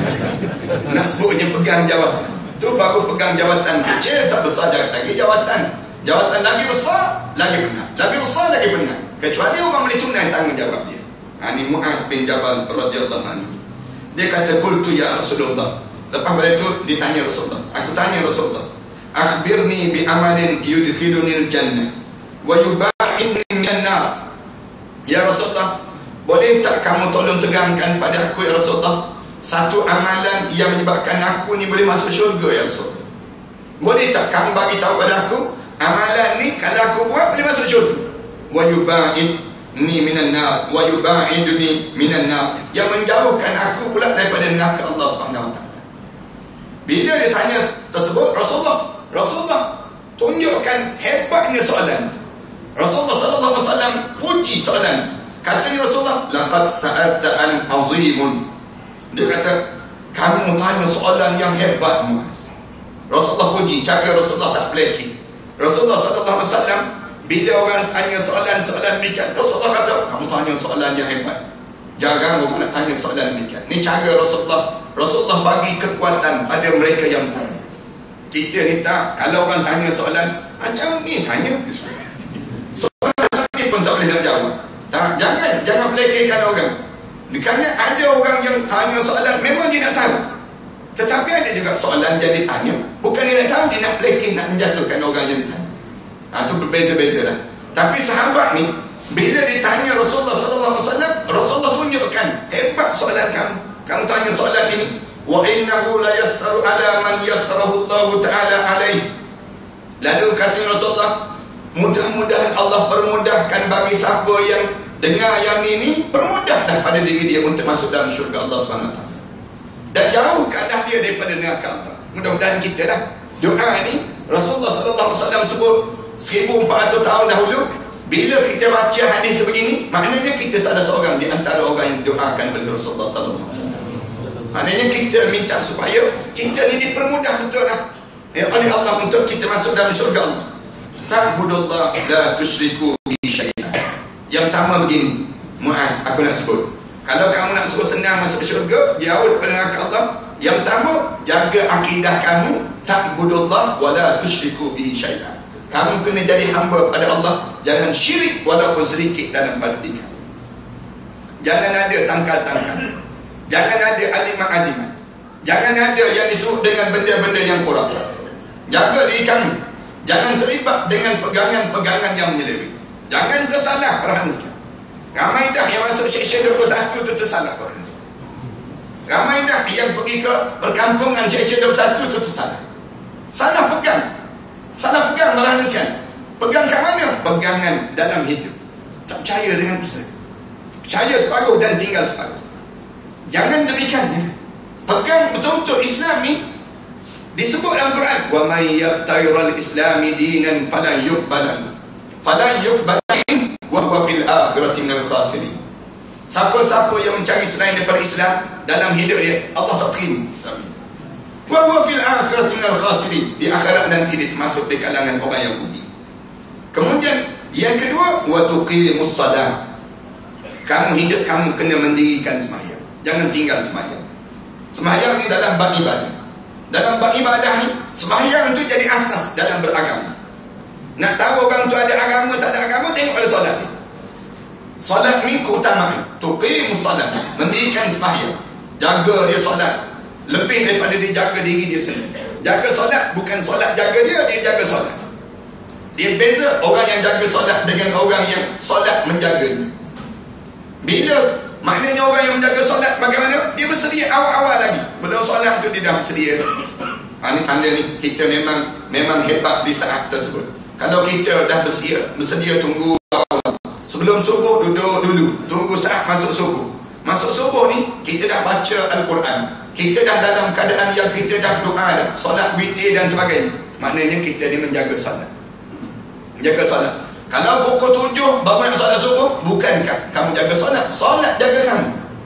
Nak sebutnya pegang jawatan. Tu baru pegang jawatan kecil, tak besar lagi jawatan. Jawatan lagi besar, lagi benar. Lagi besar, lagi benar. Kecuali orang boleh tunai tanggungjawab dia. Ini Mu'az bin Jabal radhiyallahu anhu. Dia kata, qultu ya Rasulullah. Lepas pada itu ditanya Rasulullah. Aku tanya Rasulullah, akhbirni bi amalin yudkhilunil jannah wa yuba'idni minan nar. Ya Rasulullah, boleh tak kamu tolong tegangkan pada aku ya Rasulullah satu amalan yang menyebabkan aku ni boleh masuk syurga ya Rasulullah? Boleh tak kamu bagi tahu pada aku amalan ni kalau aku buat boleh masuk syurga? Wa yuba'idni minan nar wa yuba'idni minan nar, yang menjauhkan aku pula daripada neraka Allah Subhanahu wa taala. Bila dia tanya tersebut, Rasulullah tunjukkan hebatnya soalan. Rasulullah sallallahu alaihi wasallam puji soalan. Katanya Rasulullah, laqad sa'alta an azimun. Dia kata, kamu tanya soalan yang hebat, Mu'az. Rasulullah puji, cara Rasulullah tak pelekeh. Rasulullah sallallahu alaihi wasallam bila orang tanya soalan-soalan demikian, Rasulullah kata, kamu tanya soalan yang hebat. Jangan kamu nak tanya soalan demikian. Ni cara Rasulullah. Rasulullah bagi kekuatan pada mereka yang tanya. Kita ni tak, kalau orang tanya soalan macam ni tanya, soalan macam ni pun tak boleh nak jawab. Jangan pelekehkan orang. Kerana ada orang yang tanya soalan memang dia nak tahu, tetapi ada juga soalan yang dia tanya bukan dia nak tahu, dia nak pelekeh, nak menjatuhkan orang yang ditanya. Itu berbeza-beza lah. Tapi sahabat ni bila ditanya Rasulullah sallallahu alaihi wasallam, Rasulullah tunjukkan hebat soalan kamu. Kamu tanya soalan ini, wa innahu la yassaru ala man yassarahu Allah taala alaihi. Lalu kata Rasulullah, mudah-mudahan Allah permudahkan bagi siapa yang dengar yang ini, permudahlah pada diri dia untuk masuk dalam syurga Allah Subhanahu wa taala. Dan jauhkanlah dia daripada neraka Allah. Mudah-mudahan kita dah. Doa ini Rasulullah sallallahu alaihi wasallam sebut 1400 tahun dahulu. Bila kita baca hadis sebegini, maknanya kita salah seorang di antara orang yang doakan kepada Rasulullah sallallahu alaihi wasallam. Maknanya kita minta supaya kita ni dipermudah betul lah oleh Allah untuk kita masuk dalam syurga Allah. Ta'budullah la tusyriku bihi syai'an. Yang pertama begini, Mu'az, aku nak sebut. Kalau kamu nak suruh senang masuk syurga, jauh daripada neraka Allah, yang pertama, jaga akidah kamu, ta'budullah wa la tusyriku bihi syai'an. Kamu kena jadi hamba pada Allah, jangan syirik walaupun sedikit dalam beribadah. Jangan ada tangkal-tangkal, jangan ada azimat-azimat, jangan ada yang disebut dengan benda-benda yang kurang. Jaga diri kamu, jangan terlibat dengan pegangan-pegangan yang menyeleweng. Jangan tersalah perhatian sekali. Ramai dah yang masuk Seksyen 21 tu tersalah perhatian sekali. Ramai dah yang pergi ke perkampungan Seksyen 21 tu tersalah. Salah pegang perhatian sekali. Pegang kat mana? Pegangan dalam hidup. Tak percaya dengan Islam, percaya separuh dan tinggal separuh. Jangan demikian. Pegang betul-betul Islam ni. Disebut dalam Quran, wa may yabtaghiral islami dinan falan yuqbalan wa huwa fil akhirati minal khasirin. Siapa-siapa yang mencari selain daripada Islam dalam hidup dia, Allah tak terima. Wa huwa fil akhirati minal khasirin. Di akhirat nanti dia termasuk di kalangan orang yang rugi. Kemudian yang kedua, wa tuqimus salat. Kamu hidup, kamu kena mendirikan sembahyang. Jangan tinggal sembahyang. Sembahyang ni dalam bab ibadah. Dalam bab ibadah ni, sembahyang itu jadi asas dalam beragama. Nak tahu orang tu ada agama tak ada agama, tengok pada solat ni. Solat ni keutamaan. Tuqimus salat, mendirikan sembahyang. Jaga dia solat lebih daripada dia jaga diri dia sendiri. Jaga solat bukan solat jaga dia, dia jaga solat. Dia beza orang yang jaga solat dengan orang yang solat menjaga dia. Bila maknanya orang yang menjaga solat bagaimana? Dia bersedia awal-awal lagi. Belum solat tu dia dah bersedia. Ini tanda ni kita memang hebat di saat tersebut. Kalau kita dah bersedia tunggu awal, Sebelum subuh duduk dulu, tunggu saat masuk subuh. Masuk subuh ni kita dah baca Al-Quran, kita dah dalam keadaan yang kita dah doa dah, solat witir dan sebagainya. Maknanya kita ni menjaga solat. Menjaga solat. Kalau pukul 7 baru nak solat subuh, bukankah kamu jaga solat? Solat jaga kamu.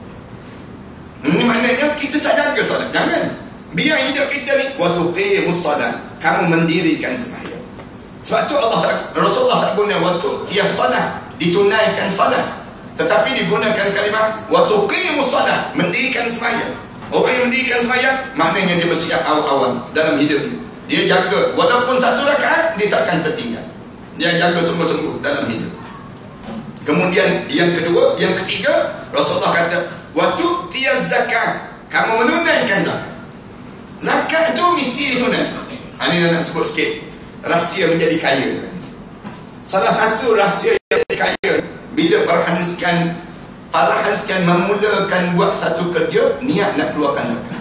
Ini maknanya kita tak jaga solat. Jangan. Biar hidup kita ni waktu musolat, kamu mendirikan sembahyang. Sebab tu Rasulullah tak guna waktu qiyam solat, ditunaikan solat, tetapi digunakan kalimah waktu musolat, mendirikan sembahyang. Orang yang mendirikan sembahyang maknanya dia bersiap awal-awal dalam hidupnya. Dia jaga walaupun satu rakaat dia takkan tertinggal. Dia jaga sungguh-sungguh dalam hidup. Kemudian yang kedua, yang ketiga, Rasulullah kata waktu qiyam zakat, kamu menunaikan zakat. Zakat itu mesti ditunaikan. Ini nak sebut sikit rahsia menjadi kaya. Salah satu rahsia yang menjadi kaya bila para sekalian memulakan buat satu kerja, niat nak keluarkan zakat.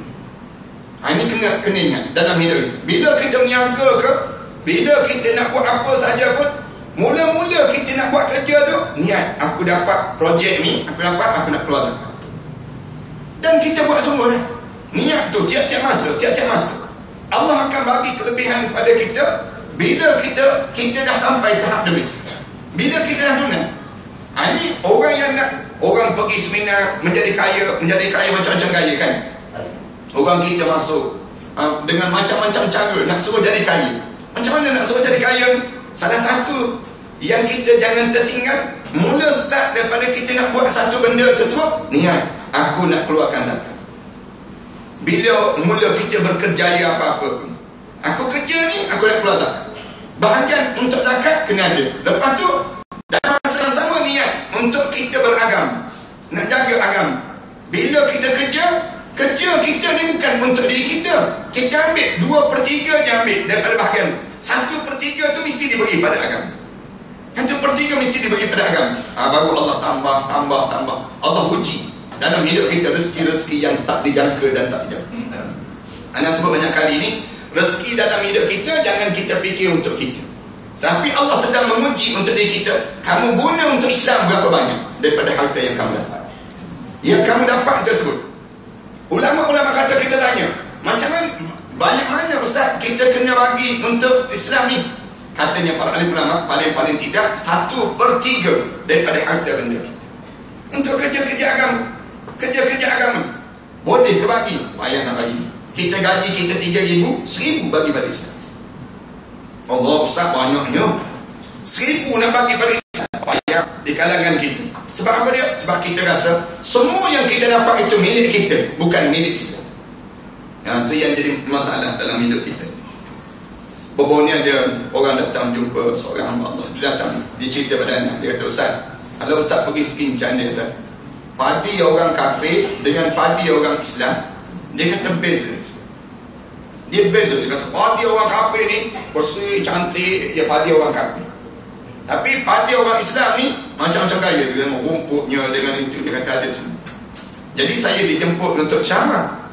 Ini kena ingat dalam hidup. Bila kita meniaga ke, bila kita nak buat apa saja pun, mula-mula kita nak buat kerja tu, niat aku dapat projek ni, aku nak keluar zakat. Dan kita buat sungguh dah. Niat tu tiap-tiap masa. Allah akan bagi kelebihan pada kita bila kita dah sampai tahap demikian. Bila kita dah tunai. Ini orang yang nak, orang pergi seminar menjadi kaya macam-macam kaya kan. Orang kita masuk dengan macam-macam cara nak suruh jadi kaya. Macam mana nak suruh jadi kaya? Salah satu yang kita jangan tertinggal, mula start daripada kita nak buat satu benda tersebut, niat aku nak keluarkan zakat. Bila mula kita berkerjaya apa-apa pun, aku kerja ni aku nak keluar zakat. Bahagian untuk zakat kena ada. Lepas tu dalam masa yang sama niat untuk kita beragama, nak jaga agama. Bila kita kerja kita ni bukan untuk diri kita. Kita ambil 2/3 je ambil daripada bahagian. 1/3 tu mesti dibagi pada agama. 1/3 mesti dibagi pada agama. Baru Allah tambah. Allah uji dalam hidup kita rezeki-rezeki yang tak dijangka dan tak dijangka. Anda sebut banyak kali ni, rezeki dalam hidup kita jangan kita fikir untuk kita, tapi Allah sedang menguji untuk diri kita. Kamu guna untuk Islam berapa banyak daripada harta yang kamu dapat, yang kamu dapat tersebut. Ulama-ulama kata, kita tanya, macam mana, banyak mana Ustaz kita kena bagi untuk Islam ni? Katanya para alim ulama, paling tidak 1/3 daripada harta benda kita untuk kerja-kerja agama. Boleh ke bagi? Payah nak bagi. Kita gaji kita 3,000, 1,000 bagi pada Islam. Allah Ustaz banyaknya, 1,000 nak bagi pada Islam, payah di kalangan kita. Sebab apa dia? Sebab kita rasa semua yang kita dapat itu milik kita, bukan milik Islam. Itu yang jadi masalah dalam hidup kita. Baru ni ada orang datang jumpa seorang hamba Allah. Dia datang, dia cerita pada anak. Dia kata, Ustaz, kalau Ustaz pergi sekincang, dia kata, padi orang kafir dengan padi orang Islam, dia kata beza. Dia kata padi orang kafir ni bersih, cantik, dia padi orang kafir. Tapi padi orang Islam ni macam-macam gaya, dengan rumputnya, dengan itu, dia kata ada semua. Jadi saya dijemput untuk ceramah.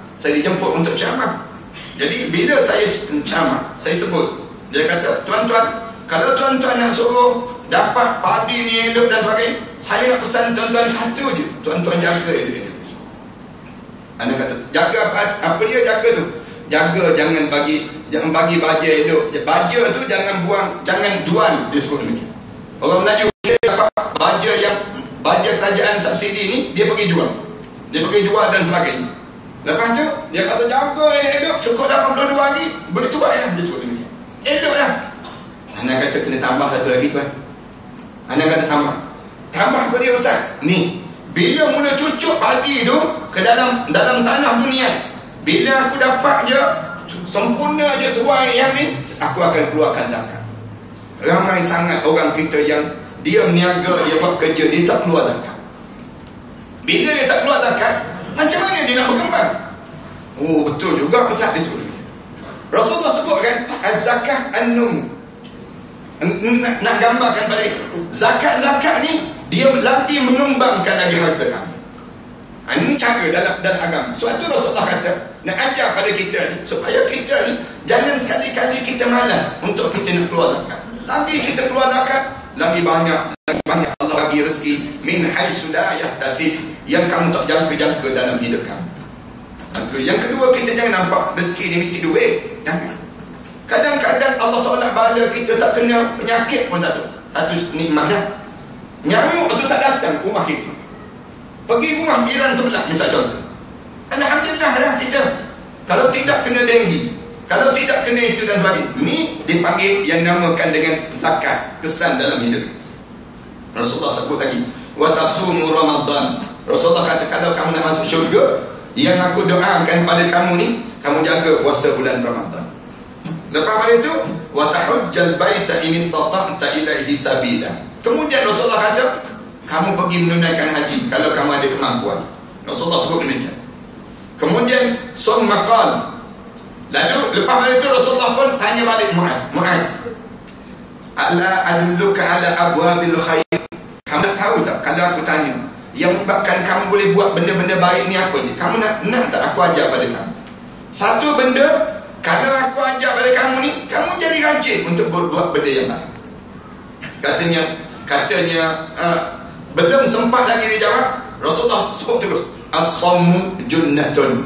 Jadi bila saya ceramah, saya sebut, dia kata, tuan-tuan, kalau tuan-tuan nak suruh dapat padi ni elok dan sebagainya, saya nak pesan tuan-tuan satu je, tuan-tuan jaga dia. Anda kata jaga apa dia jaga tu? Jaga jangan bagi baja elok. Baja tu jangan buang, jangan jual, dia sebut demikian. Orang Melayu dia dapat baja kerajaan subsidi ni, dia pergi jual dan sebagainya. Lepas tu dia kata jaga elok, cukup 82 lagi boleh tuai lah, dia sebut demikian. Elok lah. Anda kata kena tambah satu lagi tuan. Anda kata tambah apa dia Ustaz? Ni, bila mula cucuk padi tu ke dalam tanah dunia, bila aku dapat je sempurna je tuai yang ni, aku akan keluarkan zakat. Ramai sangat orang kita yang dia meniaga, dia buat kerja, dia tak keluar zakat. Bila dia tak keluar zakat, macam mana dia nak berkembang? Oh betul juga Ustaz, dia sebut. Rasulullah sebutkan az-zakah an-num. Nak gambarkan pada itu, zakat ni dia lagi mengembangkan lagi harta kamu. Ini cara dalam agama. Sebab tu Rasulullah kata nak ajar pada kita ni, supaya kita ni jangan sekali-kali kita malas untuk kita nak keluar zakat. Lagi kita keluar zakat, lagi banyak Allah bagi rezeki min haitsu la yahtasib, yang kamu tak jangka-jangka dalam hidup kamu. Yang kedua, kita jangan nampak rezeki ni mesti duit. Jangan. Kadang-kadang Allah Ta'ala bala kita tak kena penyakit pun satu nikmat dah. Nyamuk tu tak datang rumah kita, pergi rumah jiran sebelah misal contoh, alhamdulillah lah kita. Kalau tidak kena denggi, kalau tidak kena itu dan sebagainya, ni dipanggil yang namakan dengan zakat, kesan dalam hidup kita. Rasulullah sebut lagi, wa tasumu Ramadan. Rasulullah kata, kalau kamu nak masuk syurga, yang aku doakan pada kamu ni, kamu jaga puasa bulan Ramadan. Lepas pada itu, wa tahujjal baita in istata'ta ilaihi sabila. Kemudian Rasulullah kata, kamu pergi menunaikan haji kalau kamu ada kemampuan. Rasulullah sebut demikian. Kemudian summa qala, lalu lepas pada itu Rasulullah pun tanya balik Muaz, ala adulluka ala abwabil khair. Kamu tahu tak kalau aku tanya yang menyebabkan kamu boleh buat benda-benda baik ni apa ni? Kamu nak tak aku ajar pada kamu? Satu benda, kalau aku ajar pada kamu ni, kamu jadi rajin untuk buat benda yang baik. Katanya belum sempat lagi dijawab, Rasulullah sebut terus, as-sawmu junnatun.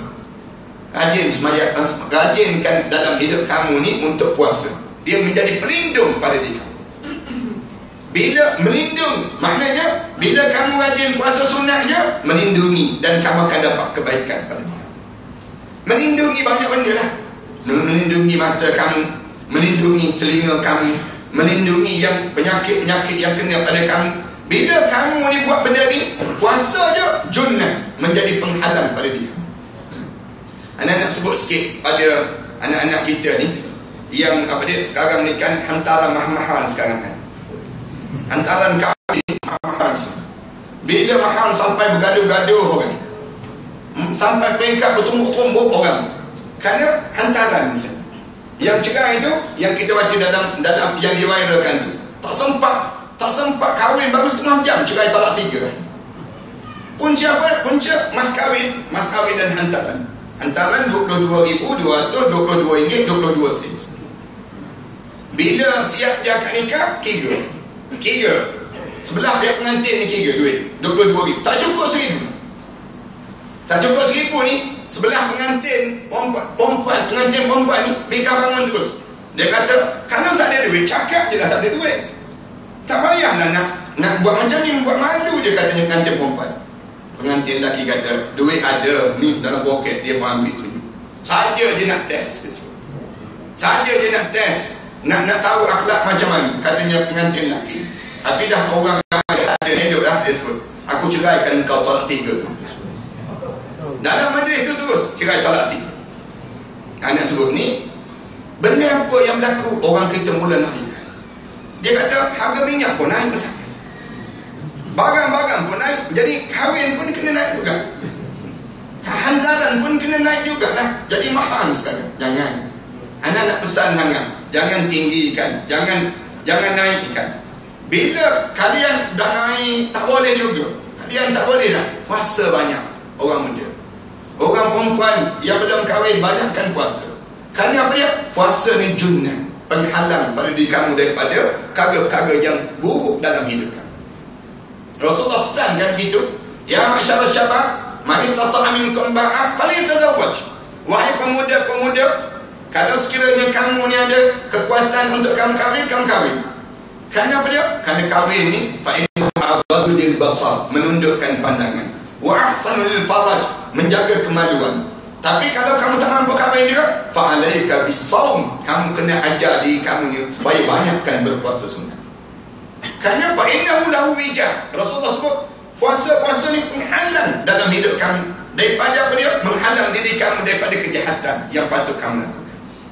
Rajinkan dalam hidup kamu ni untuk puasa. Dia menjadi pelindung pada diri kamu. Bila melindung, maknanya bila kamu rajin puasa sunat je, melindungi, dan kamu akan dapat kebaikan pada diri kamu. Melindungi banyak benda lah. Melindungi mata kamu, melindungi telinga kamu, melindungi yang penyakit-penyakit yang kena pada kamu. Bila kamu ni buat benda ni, puasa je junnah, menjadi penghalang pada diri kamu. Anak-anak sebut sikit pada anak-anak kita ni yang sekarang ni kan hantaran mahal-mahal sekarang kan. Hantaran kami mahal. Bila mahal sampai bergaduh-gaduh orang, sampai peringkat bertumbuk-tumbuk orang, kerana hantaran misalnya. Yang cerai itu yang kita baca dalam yang diviralkan tu, tak sempat kahwin baru setengah jam cerai talak 3. Punca apa? Punca mas kahwin dan hantaran. Hantaran RM22,222.22. Bila siap dia akan nikah, kira sebelah dia pengantin ni kira duit RM22,000. Tak cukup RM1,000. Tak cukup RM1,000 ni, sebelah pengantin perempuan ni mereka bangun terus. Dia kata, kalau tak ada duit, cakap je lah tak ada duit. Tak payahlah nak buat macam ni, buat malu je, katanya pengantin perempuan. Pengantin lelaki kata, duit ada ni dalam poket, dia mau ambil tunjuk. Saja je nak test. Saja je nak test. Nak tahu akhlak macam mana, katanya pengantin lelaki. Tapi dah orang ada hidup dah, dia sebut, aku ceraikan kau talak 3 tu. Dalam majlis itu terus cerai talak 3. Anak sebut ni, benda apa yang berlaku? Orang kita mula naikkan. Dia kata harga minyak pun naik besar, barang-barang pun naik, jadi kahwin pun kena naik juga, hantaran pun kena naik juga lah, jadi mahal sekarang. Jangan, anak nak pesan sangat, jangan tinggikan, jangan naikkan. Bila kalian dah naik, tak boleh juga, kalian tak boleh dah puasa banyak. Orang muda, orang perempuan yang belum kahwin, banyakkan puasa. Kerana apa dia? Puasa ni junnah, penghalang pada diri kamu daripada perkara-perkara yang buruk dalam hidup kamu. Rasulullah pesankan begitu, ya masyarakat syabab, man istata'a minkum ba'ah falyatazawwaj. Wahai pemuda-pemuda, kalau sekiranya kamu ni ada kekuatan untuk kamu kahwin. Kerana apa dia? Kerana kahwin ni fa innahu abadul basar, menundukkan pandangan, wa ahsanul faraj, menjaga kemaluan. Tapi kalau kamu tak mampu kahwin juga, fa alaika bis-shaum, kamu kena ajar diri kamu ni supaya banyakkan berpuasa sunat. Kerana fa innahu lahu wija. Rasulullah sebut puasa ni penghalang dalam hidup kamu daripada apa dia? Menghalang diri kamu daripada kejahatan yang patut kamu lakukan.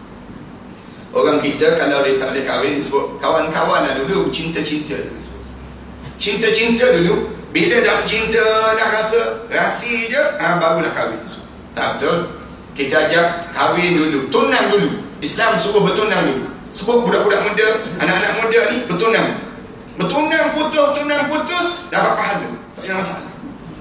Orang kita kalau dia tak boleh kahwin, disebut kawan-kawan lah dulu, cinta-cinta dulu. Cinta-cinta dulu, bila dah cinta, dah rasa rasi je, barulah kahwin. Tak betul. Kita ajak kahwin dulu, tunang dulu. Islam suruh bertunang dulu. Sebut budak-budak muda, anak-anak muda ni bertunang. Bertunang putus, dapat pahala, tak ada masalah.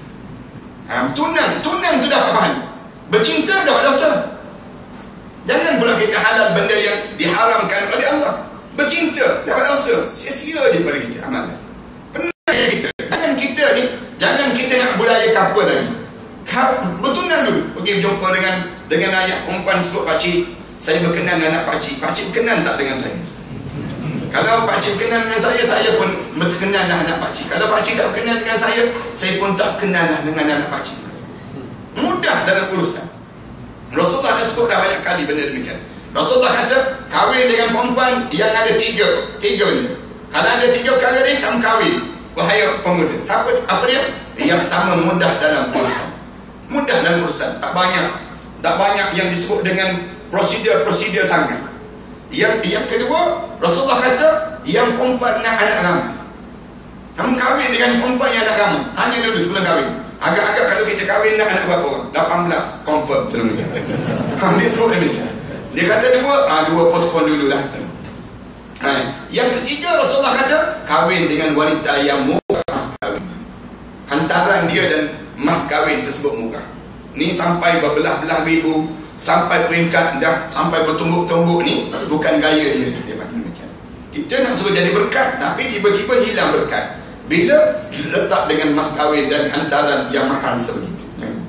Tunang tu dapat pahala. Bercinta dapat dosa. Jangan pula kita halal benda yang diharamkan oleh Allah. bercinta dapat dosa. Sia-sia je pada kita amalan. Kita jangan kita nak budaya kapal lagi. Bertunang dulu, pergi berjumpa dengan ayah perempuan sebut, pakcik, saya berkenan dengan anak pakcik. Pakcik berkenan tak dengan saya? Kalau pakcik berkenan dengan saya pun berkenan dah anak pakcik. Kalau pakcik tak berkenan dengan saya pun tak berkenan dah dengan anak pakcik. Mudah dalam urusan. Rasulullah dah sebut dah banyak kali benda demikian. Rasulullah kata, kahwin dengan perempuan yang ada tiga benda. Kalau ada 3 perkara ni, kamu kahwin. Wahai pemuda. Apa dia? Yang pertama, mudah dalam urusan. Mudah dalam urusan. Tak banyak yang disebut dengan prosedur sangat. Yang kedua, Rasulullah kata, yang perempuan nak anak ramai. Kamu kahwin dengan perempuan yang anak ramai. Tanya dulu sebelum kahwin. Agak-agak kalau kita kahwin nak anak berapa orang? 18. Confirm sebelum nikah. Dia sebut demikian. Dia kata dua postpone dulu lah. Yang ketiga, Rasulullah kata, kahwin dengan wanita yang murah mas kahwin. Hantaran dia dan mas kahwin tersebut murah. Ni sampai berbelah-belah ribu, sampai peringkat dah sampai bertumbuk-tumbuk ni, bukan gaya dia bagi demikian. Kita nak suruh jadi berkat, tapi tiba-tiba hilang berkat bila letak dengan mas kahwin dan hantaran yang mahal sebegitu.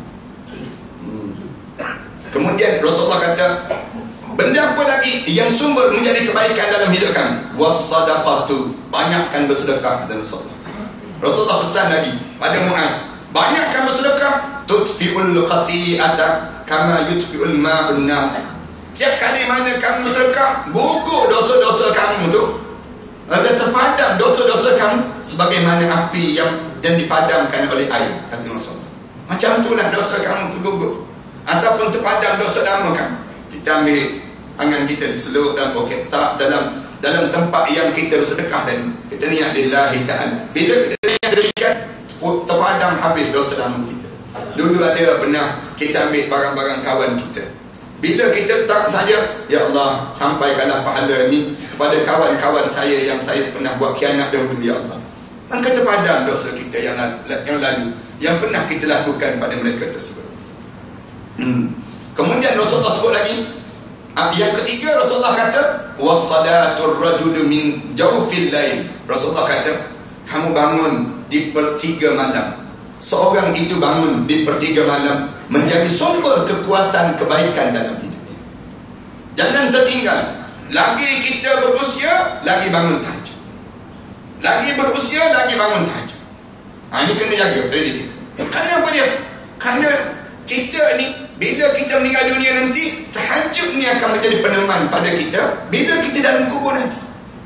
Kemudian Rasulullah kata, benda apa lagi yang sumber menjadi kebaikan dalam hidup kami? Was-sadaqatu, banyakkan bersedekah, kata Rasulullah. Rasulullah pesan lagi pada Muaz, banyakkan bersedekah, tutfi'ul qati'ata kama yutfi'ul ma'un nar. Setiap kali mana kamu bersedekah, gugur dosa-dosa kamu tu, ada terpadam dosa-dosa kamu sebagaimana api yang dipadamkan oleh air, kata Rasulullah. Macam itulah dosa kamu tu gugur, ataupun terpadam dosa lama kamu. Kita ambil tangan kita diseluk dalam poket, tak dalam tempat yang kita bersedekah tadi, kita niat lillahi ta'ala. Bila kita niat demikian, terpadam habis dosa lama kita. Dulu ada pernah kita ambil barang-barang kawan kita, bila kita letak saja, ya Allah, sampaikanlah pahala ni kepada kawan-kawan saya yang saya pernah buat khianat dahulu, ya Allah. Maka terpadam dosa kita yang lalu, yang pernah kita lakukan pada mereka tersebut. Kemudian Rasulullah sebut lagi, yang ketiga, Rasulullah kata, wasadatur rajulu min jawfil lail. Rasulullah kata, kamu bangun di pertiga malam. Seorang itu bangun di pertiga malam menjadi sumber kekuatan kebaikan dalam hidupnya. Jangan tertinggal. Lagi kita berusia, lagi bangun tahajud. Lagi berusia, lagi bangun tahajud. Ini kena jaga diri kita. Kerana apa dia? Kerana kita ni, bila kita meninggal dunia nanti, tahajud ni akan menjadi peneman pada kita bila kita dalam kubur nanti.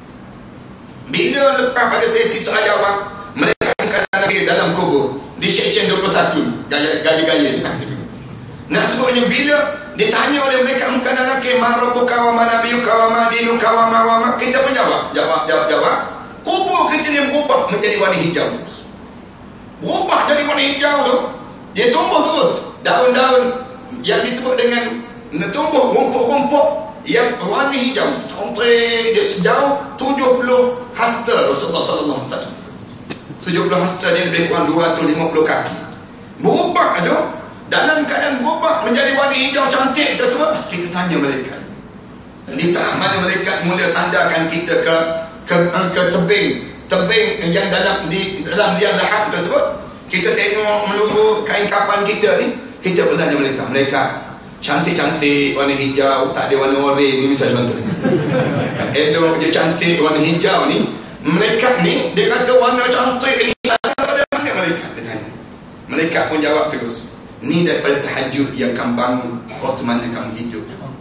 Bila lepas pada sesi soal jawab, mereka akan dalam kubur di section 21, gaya-gaya nak sebutnya, bila ditanya oleh mereka, muka dan nakir, marabuka wa manabiyuka wa madinuka wa mawama, kita pun jawab. Kubur kita ni berubah menjadi warna hijau terus. Berubah jadi warna hijau tu, dia tumbuh terus. Daun-daun yang disebut dengan tumbuh rumput-rumput yang warna hijau, sampai dia sejauh 70 hasta. Rasulullah sallallahu alaihi wasallam 70 hasta, dia lebih kurang 250 kaki. Berubah tu, dalam keadaan berubah menjadi warna hijau cantik tersebut, kita tanya malaikat. Di saat mana malaikat mula sandarkan kita ke tebing yang dalam liang lahat tersebut, kita tengok meluru kain kapan kita ni, kita bertanya malaikat, cantik-cantik warna hijau, tak ada warna oren ni misalnya contohnya. Elok je cantik warna hijau ni. Malaikat ni, dia kata warna cantik ni ada mana malaikat? Dia tanya. Malaikat pun jawab terus, ni daripada tahajud yang kamu bangun waktu mana kamu hidup.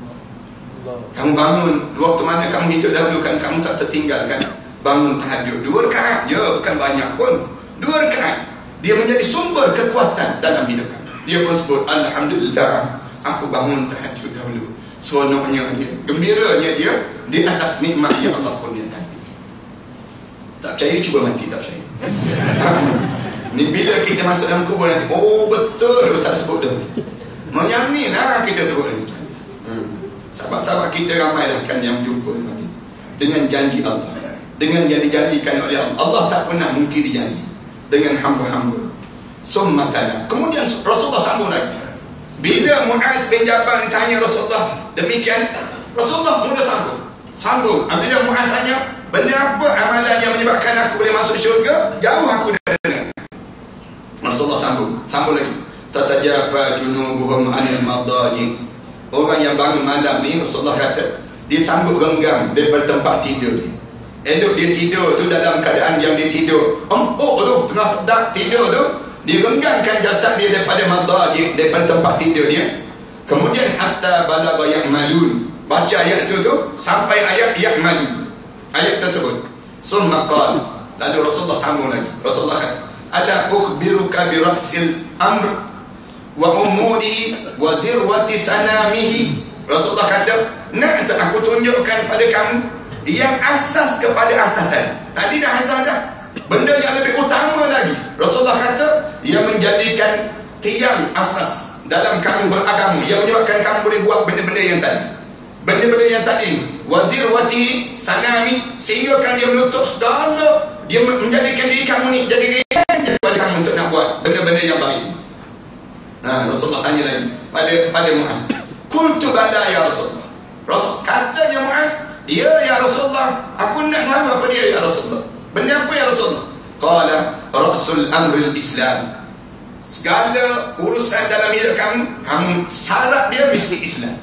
Kamu bangun waktu mana kamu hidup dahulu kan, kamu tak tertinggalkan bangun tahajud 2 rakaat je, bukan banyak pun, 2 rakaat. Dia menjadi sumber kekuatan dalam hidup kamu. Dia pun sebut, alhamdulillah, aku bangun tahajud dahulu. Seronoknya dia, gembiranya dia di atas nikmat yang Allah kurniakan. Tak percaya, cuba mati, tak percaya. Ni bila kita masuk dalam kubur nanti, oh betul Ustaz sebut dah. Yang ni lah kita sebut ni. Sahabat-sahabat kita ramai dah kan yang jumpa lagi dengan janji Allah, dengan yang dijanjikan oleh Allah. Allah tak pernah mungkiri janji dengan hamba-hamba. Summatana. Kemudian Rasulullah sambung lagi. Bila Muaz bin Jabal ditanya Rasulullah demikian, Rasulullah mula sambung. Sambung. Apabila Muaz tanya, benda apa amalan yang menyebabkan aku boleh masuk syurga? Jauh aku dari Rasulullah sambung lagi. Tatajafa junubuhum anil madaji. Orang yang bangun malam ni, Rasulullah kata, dia sanggup genggam daripada tempat tidur dia. Elok dia tidur tu dalam keadaan yang dia tidur empuk tu, tengah sedap tidur tu, dia genggamkan jasad dia daripada madaji, daripada tempat tidur dia. Kemudian hatta balagha ya'malun, baca ayat itu tu sampai ayat ya'malun, ayat tersebut. Summa qala, lalu Rasulullah sambung lagi. Rasulullah kata, ala ukhbiruka bi ra'sil amr wa umurihi wa zirwati sanamihi. Rasulullah kata, nak tak aku tunjukkan pada kamu yang asas kepada asas tadi dah asas dah, benda yang lebih utama lagi. Rasulullah kata, yang menjadikan tiang asas dalam kamu beragama, yang menyebabkan kamu boleh buat benda-benda yang tadi, wazir wati sanami, sehingga kan dia menutup segala, dia menjadikan diri kamu ni jadi ringan daripada kamu untuk nak buat benda-benda yang baik. Rasulullah tanya lagi pada Muaz, qultu bala ya Rasulullah. Katanya Muaz, ya Rasulullah, aku nak tahu apa dia ya Rasulullah. Benda apa ya Rasulullah? Qala ra'sul amril Islam. Segala urusan dalam hidup kamu syarat dia mesti Islam.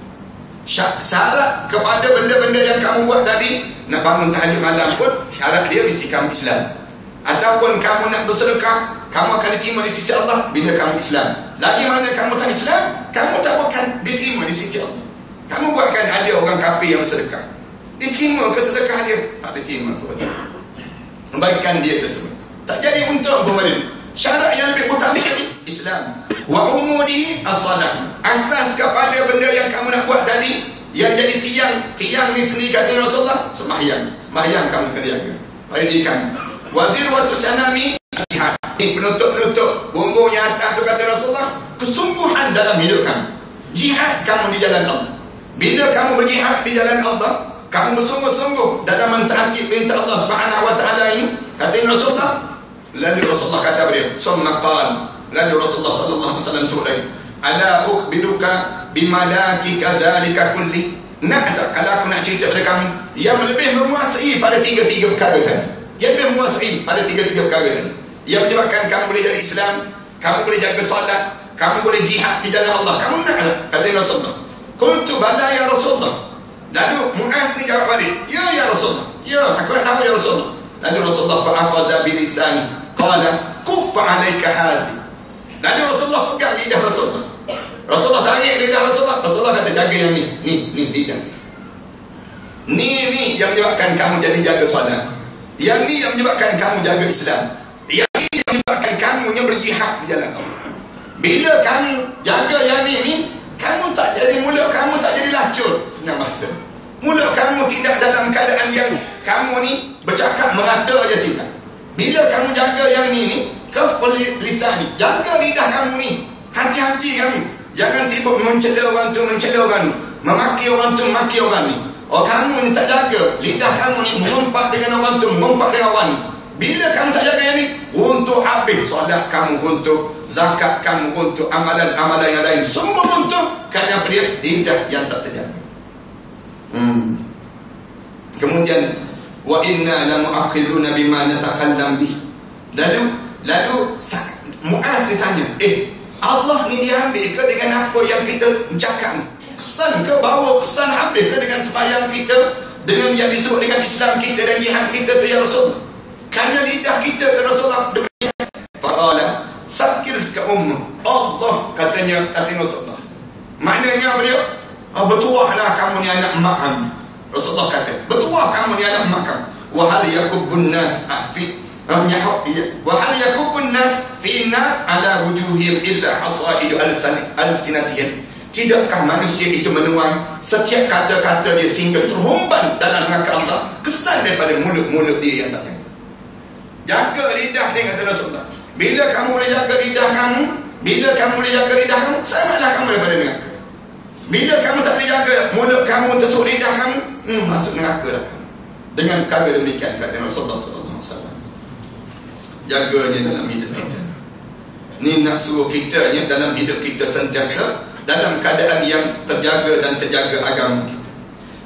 Syarat kepada benda-benda yang kamu buat tadi, nak bangun tahajud malam pun syarat dia mesti kamu Islam. Ataupun kamu nak bersedekah, kamu akan diterima di sisi Allah bila kamu Islam. Lagi mana kamu tak Islam, kamu tak akan diterima di sisi Allah. Kamu buatkan ada orang kafir yang bersedekah, diterima ke sedekah dia? Tak diterima kebaikan dia tersebut, tak jadi untung kepada dia. Syarat yang lebih utama tadi Islam. Wa umurihi as-salah, asas kepada benda yang kamu nak buat tadi, yang jadi tiang ni sendiri kata Rasulullah, sembahyang kamu kena jaga pada diri kamu. Wazir watu sanami, jihad, ni penutup bumbungnya atas tu kata Rasulullah, kesungguhan dalam hidup kamu, jihad kamu di jalan Allah. Bila kamu berjihad di jalan Allah, kamu bersungguh-sungguh dalam mentaati perintah Allah Subhanahu wa taala ini, kata Rasulullah. Lalu Rasulullah kata pada dia, summa qala, lalu Rasulullah sallallahu alaihi wasallam sebut lagi, ala ukhbiruka bimalakika dzalika kulli. Nak tak kalau aku nak cerita pada kamu yang lebih menguasai pada tiga-tiga perkara tadi, yang lebih menguasai pada tiga-tiga perkara tadi, yang menyebabkan kamu boleh jadi Islam, kamu boleh jaga solat, kamu boleh jihad di jalan Allah. Kamu nak tak? Kata Rasulullah. Qultu bala ya Rasulullah. Lalu Muaz ni jawab balik, ya Rasulullah, ya aku nak tahu ya Rasulullah. Lalu Rasulullah fa'aqada bilisani, qala kuffa alaika hadhi. Lalu Rasulullah pegang lidah Rasulullah. Rasulullah tarik lidah Rasulullah. Rasulullah kata, jaga yang ni lidah ni yang menyebabkan kamu jadi jaga solat, yang ni yang menyebabkan kamu jaga Islam, yang ni yang menyebabkan kamu berjihad di jalan Allah. Bila kamu jaga yang ni, kamu tak jadi, mulut kamu tak jadi lacut. Senang bahasa, mulut kamu tidak dalam keadaan yang kamu ni bercakap merata aja, tidak. Bila kamu jaga yang ni kafal lisan ni, jaga lidah kamu ni, hati-hati kamu. Jangan sibuk mencela orang tu, memaki orang tu, maki orang ni. Kamu ni tak jaga lidah kamu ni, mengumpat dengan orang tu, mengumpat dengan orang ni. Bila kamu tak jaga yang ni, untuk habis solat kamu, untuk zakat kamu, untuk amalan-amalan yang lain, semua untuk kerana dia lidah yang tak terjaga. Kemudian wa inna la mu'akhiduna bima natakallam bih. Lalu Muaz ditanya, Allah ni dia ambil ke dengan apa yang kita cakap ni? Kesan ke, bawa kesan habis ke dengan sembahyang kita, dengan yang disebut dengan Islam kita dan jihad kita tu ya Rasulullah? Kerana lidah kita ke Rasulullah demikian. Fa'ala sakil ke Allah, kata Rasulullah. Maknanya apa dia? Bertuahlah kamu ni anak emak kami. Rasulullah kata, bertuah kamu ni anak emak kami. Wahal yakubun nas wahal yakubun nas finna ala wujuhim illa hasaidu al-sinatihim. Tidakkah manusia itu menuai setiap kata-kata dia sehingga terhumban dalam neraka Allah, kesan daripada mulut-mulut dia yang tak jaga. Jaga lidah dia, kata Rasulullah. Bila kamu boleh jaga lidah kamu, selamatlah kamu daripada neraka. Bila kamu tak boleh jaga mulut kamu, tersuk lidah kamu, masuk neraka lah kamu. Dengan kata demikian, kata Rasulullah sallallahu alaihi wasallam, jaganya dalam hidup kita. Ni nak suruh kita dalam hidup kita sentiasa dalam keadaan yang terjaga dan terjaga agama kita.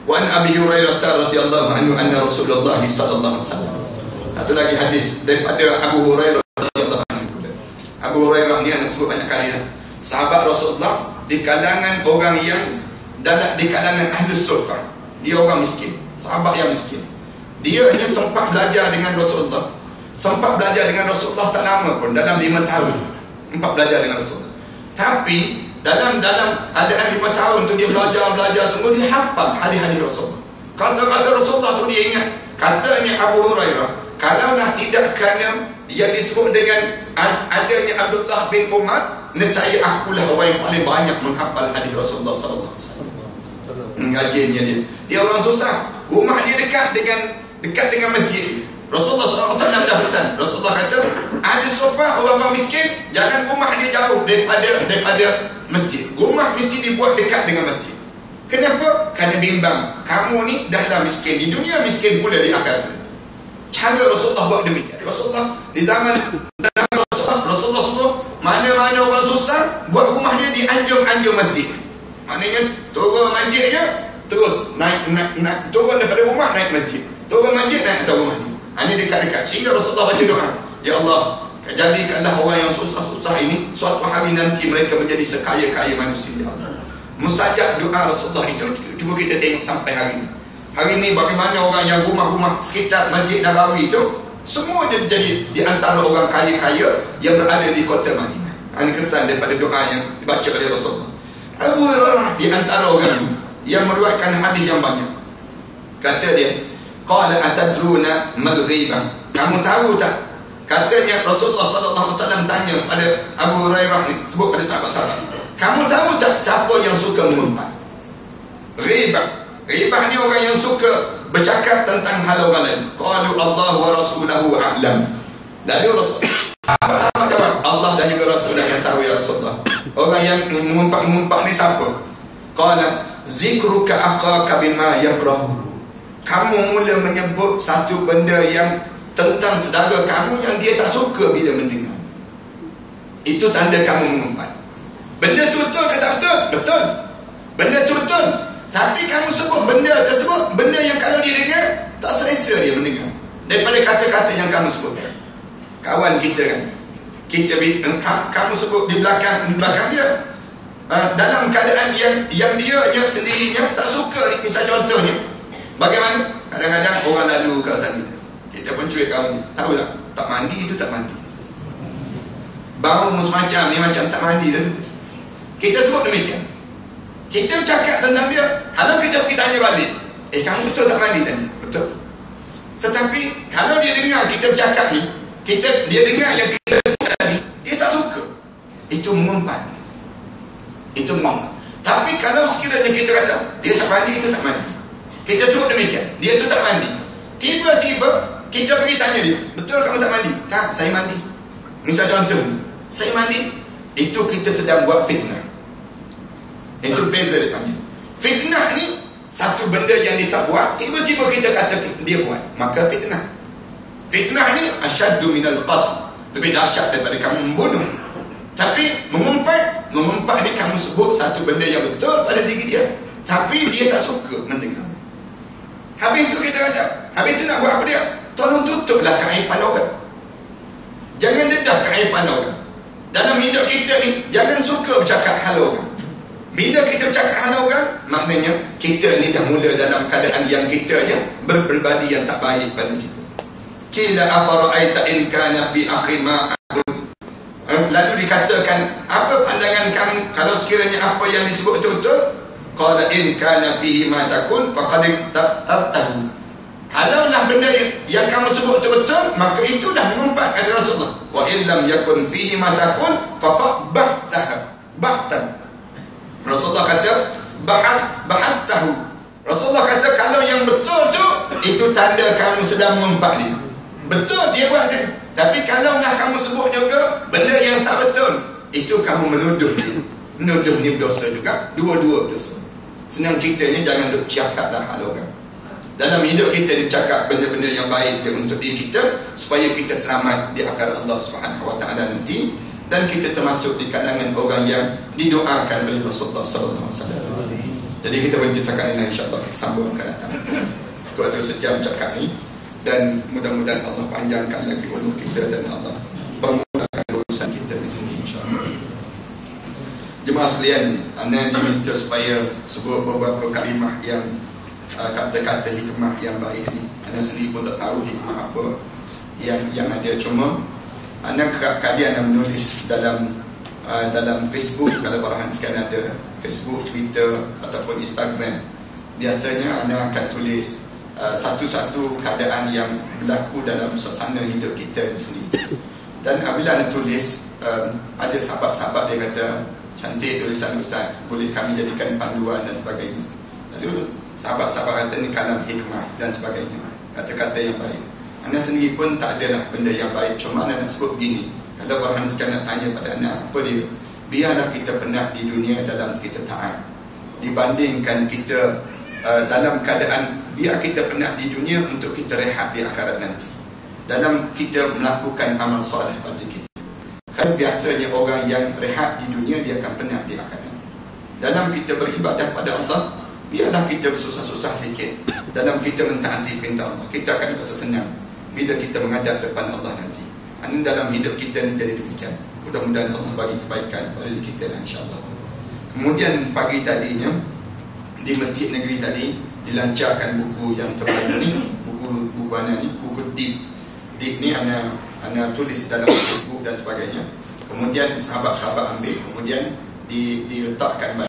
Wa an Abi Hurairah radhiyallahu anhu anna Rasulullah sallallahu alaihi wasallam. Satu lagi hadis daripada Abu Hurairah radhiyallahu anhu. Abu Hurairah ni anak sebut banyak kali dah. Sahabat Rasulullah di kalangan orang yang di kalangan ahli suffah. Dia orang miskin, sahabat yang miskin. Dia hanya sempat belajar dengan Rasulullah. Sempat belajar dengan Rasulullah tak lama pun, dalam 5 tahun. Sempat belajar dengan Rasulullah. Tapi dalam keadaan 5 tahun tu dia belajar semua, dia hafal hadis-hadis Rasulullah. Kata-kata Rasulullah tu dia ingat. Katanya Abu Hurairah, kalaulah tidak kerana yang disebut dengan adanya Abdullah bin Umar, nescaya akulah orang yang paling banyak menghafal hadis Rasulullah sallallahu alaihi wasallam. Ngajinya dia orang susah, rumah dia dekat dengan masjid. Rasulullah SAW dah pesan. Rasulullah kata, ahli suffah, orang-orang miskin, jangan rumah dia jauh daripada masjid. Rumah mesti dibuat dekat dengan masjid. Kenapa? Kerana bimbang, kamu ni dahlah miskin di dunia, miskin pula di akhirat nanti. Cara Rasulullah buat demikian. Rasulullah di zaman Rasulullah suruh mana-mana orang susah, buat rumah dia di anjung masjid. Maknanya turun masjid je, terus naik turun daripada rumah naik masjid, turun masjid naik atas rumah dia. Ini dekat-dekat. Sehingga Rasulullah baca doa, ya Allah, jadikanlah orang yang susah-susah ini suatu hari nanti mereka menjadi sekaya-kaya manusia, ya Allah. Mustajab doa Rasulullah itu. Cuba kita tengok sampai hari ini. Hari ini bagaimana orang yang rumah-rumah sekitar Masjid Nabawi itu semua jadi di antara orang kaya-kaya yang berada di kota Madinah. Ini kesan daripada doa yang dibaca oleh Rasulullah. Abu Hurairah di antara orang yang meriwayatkan hadis yang banyak. Kata dia, qala atadruna mal ghibah, kamu tahu tak? Katanya Rasulullah sallallahu alaihi wasallam tanya pada Abu Hurairah ni, sebut pada sahabat-sahabat, kamu tahu tak siapa yang suka mengumpat? Ghibah ni orang yang suka bercakap tentang hal orang lain. Qalu Allah wa rasuluhu a'lam. Lalu Rasulullah jawab, Allah dan juga Rasulullah yang tahu ya Rasulullah. Orang yang mengumpat ni siapa? Qala zikruka akhaka bima yakrahu. Kamu mula menyebut satu benda yang tentang saudara kamu yang dia tak suka bila mendengar. Itu tanda kamu mengumpat. Benda tu betul ke tak betul? Betul. Benda tu betul. Tapi kamu sebut benda tersebut, benda yang kalau dia dengar tak selesa dia mendengar daripada kata-kata yang kamu sebutkan. Kawan kita kan, kamu sebut di belakang dia dalam keadaan yang dia sendirinya tak suka ni. Misal contohnya, bagaimana? Kadang-kadang orang lalu kawasan kita pun cuik kawan, tahu tak? Tak mandi itu tak mandi. Bau semacam ni macam tak mandi dah tu. Kita sebut demikian. Kita bercakap tentang dia. Kalau kita pergi tanya balik, kamu betul tak mandi tadi? Betul. Tetapi kalau dia dengar kita bercakap ni, dia dengar yang kita sebut tadi, dia tak suka. Itu mengumpat. Itu mengumpat. Tapi kalau sekiranya kita kata dia tak mandi, itu tak mandi, kita sebut demikian, dia tu tak mandi, tiba-tiba kita pergi tanya dia, betul kamu tak mandi? Tak, saya mandi. Misal contoh, saya mandi. Itu kita sedang buat fitnah. Itu beza dia panggil. Fitnah ni satu benda yang dia tak buat, tiba-tiba kita kata dia buat, maka fitnah. Fitnah ni asyaddu minal qatl, lebih dahsyat daripada kamu membunuh. Tapi mengumpat ni kamu sebut satu benda yang betul pada diri dia, tapi dia tak suka mendengar. Habis tu kita kata, habis tu nak buat apa dia? Tolong tutuplah keaiban orang. Jangan dedah keaiban orang. Dalam hidup kita ni, jangan suka bercakap hal orang. Bila kita bercakap hal orang, maknanya kita ni dah mula dalam keadaan yang kitanya berpribadi yang tak baik pada kita. Qila afara'aita in kana fi akhi ma aqul. Lalu dikatakan, apa pandangan kamu kalau sekiranya apa yang disebut itu betul? Qala in kana fihi ma taqul faqad tabtahu. Kalaulah benda yang kamu sebut itu betul, maka itu dah mengumpat, kata Rasulullah. Wa illam yakun fihi ma taqul faqad bahtan. Rasulullah kata bahattahu. Rasulullah kata kalau yang betul tu, itu tanda kamu sedang mengumpat dia. Betul dia buat tadi. Tapi kalau dah kamu sebut juga benda yang tak betul, itu kamu menuduh dia. Menuduh ni berdosa juga. Dua-dua berdosa. Senang ceritanya, jangan duk cakaplah hal orang. Dalam hidup kita dicakap benda-benda yang baik untuk diri kita, supaya kita selamat di akhirat Allah Subhanahu Wa Taala nanti, dan kita termasuk di kalangan orang yang didoakan oleh Rasulullah sallallahu alaihi wasallam. Jadi kita berhenti setakat ini, insyaAllah sambung akan datang. Itu adalah sejam cakap kami. Dan mudah-mudahan Allah panjangkan lagi umur kita dan Allah permudahkan urusan kita di sini, insyaAllah. Jemaah sekalian, anda diminta supaya sebut beberapa kalimah yang kata-kata hikmah yang baik ni. Anda sendiri pun tak tahu hikmah apa yang ada. Cuma anda kalian menulis dalam Facebook. Kalau barahan sekarang ada Facebook, Twitter ataupun Instagram, biasanya anda akan tulis satu-satu keadaan yang berlaku dalam suasana hidup kita di sini. Dan apabila anda tulis, ada sahabat-sahabat dia kata, cantik tulisan Ustaz, boleh kami jadikan panduan dan sebagainya. Lalu sahabat-sahabat kata ni kalam hikmah dan sebagainya, kata-kata yang baik. Anda sendiri pun tak adalah benda yang baik. Cuma anda nak sebut begini, kalau Burhan sekarang nak tanya pada anda apa dia, biarlah kita penat di dunia dalam kita taat, dibandingkan kita dalam keadaan biar kita penat di dunia untuk kita rehat di akhirat nanti, dalam kita melakukan amal soleh pada kita. Kan biasanya orang yang rehat di dunia dia akan penat di akhirat. Dalam kita beribadah pada Allah, biarlah kita bersusah-susah sikit. Dalam kita mentaati perintah Allah, kita akan rasa senang bila kita menghadap depan Allah nanti. Ini dalam hidup kita ni jadi demikian. Mudah-mudahan Allah bagi kebaikan pada diri kita, insya-Allah. Kemudian pagi tadinya di Masjid Negeri tadi dilancarkan buku yang terbaru ni, buku mana ni, buku Deep ni ana tulis dalam Facebook dan sebagainya. Kemudian sahabat-sahabat ambil, kemudian diletakkan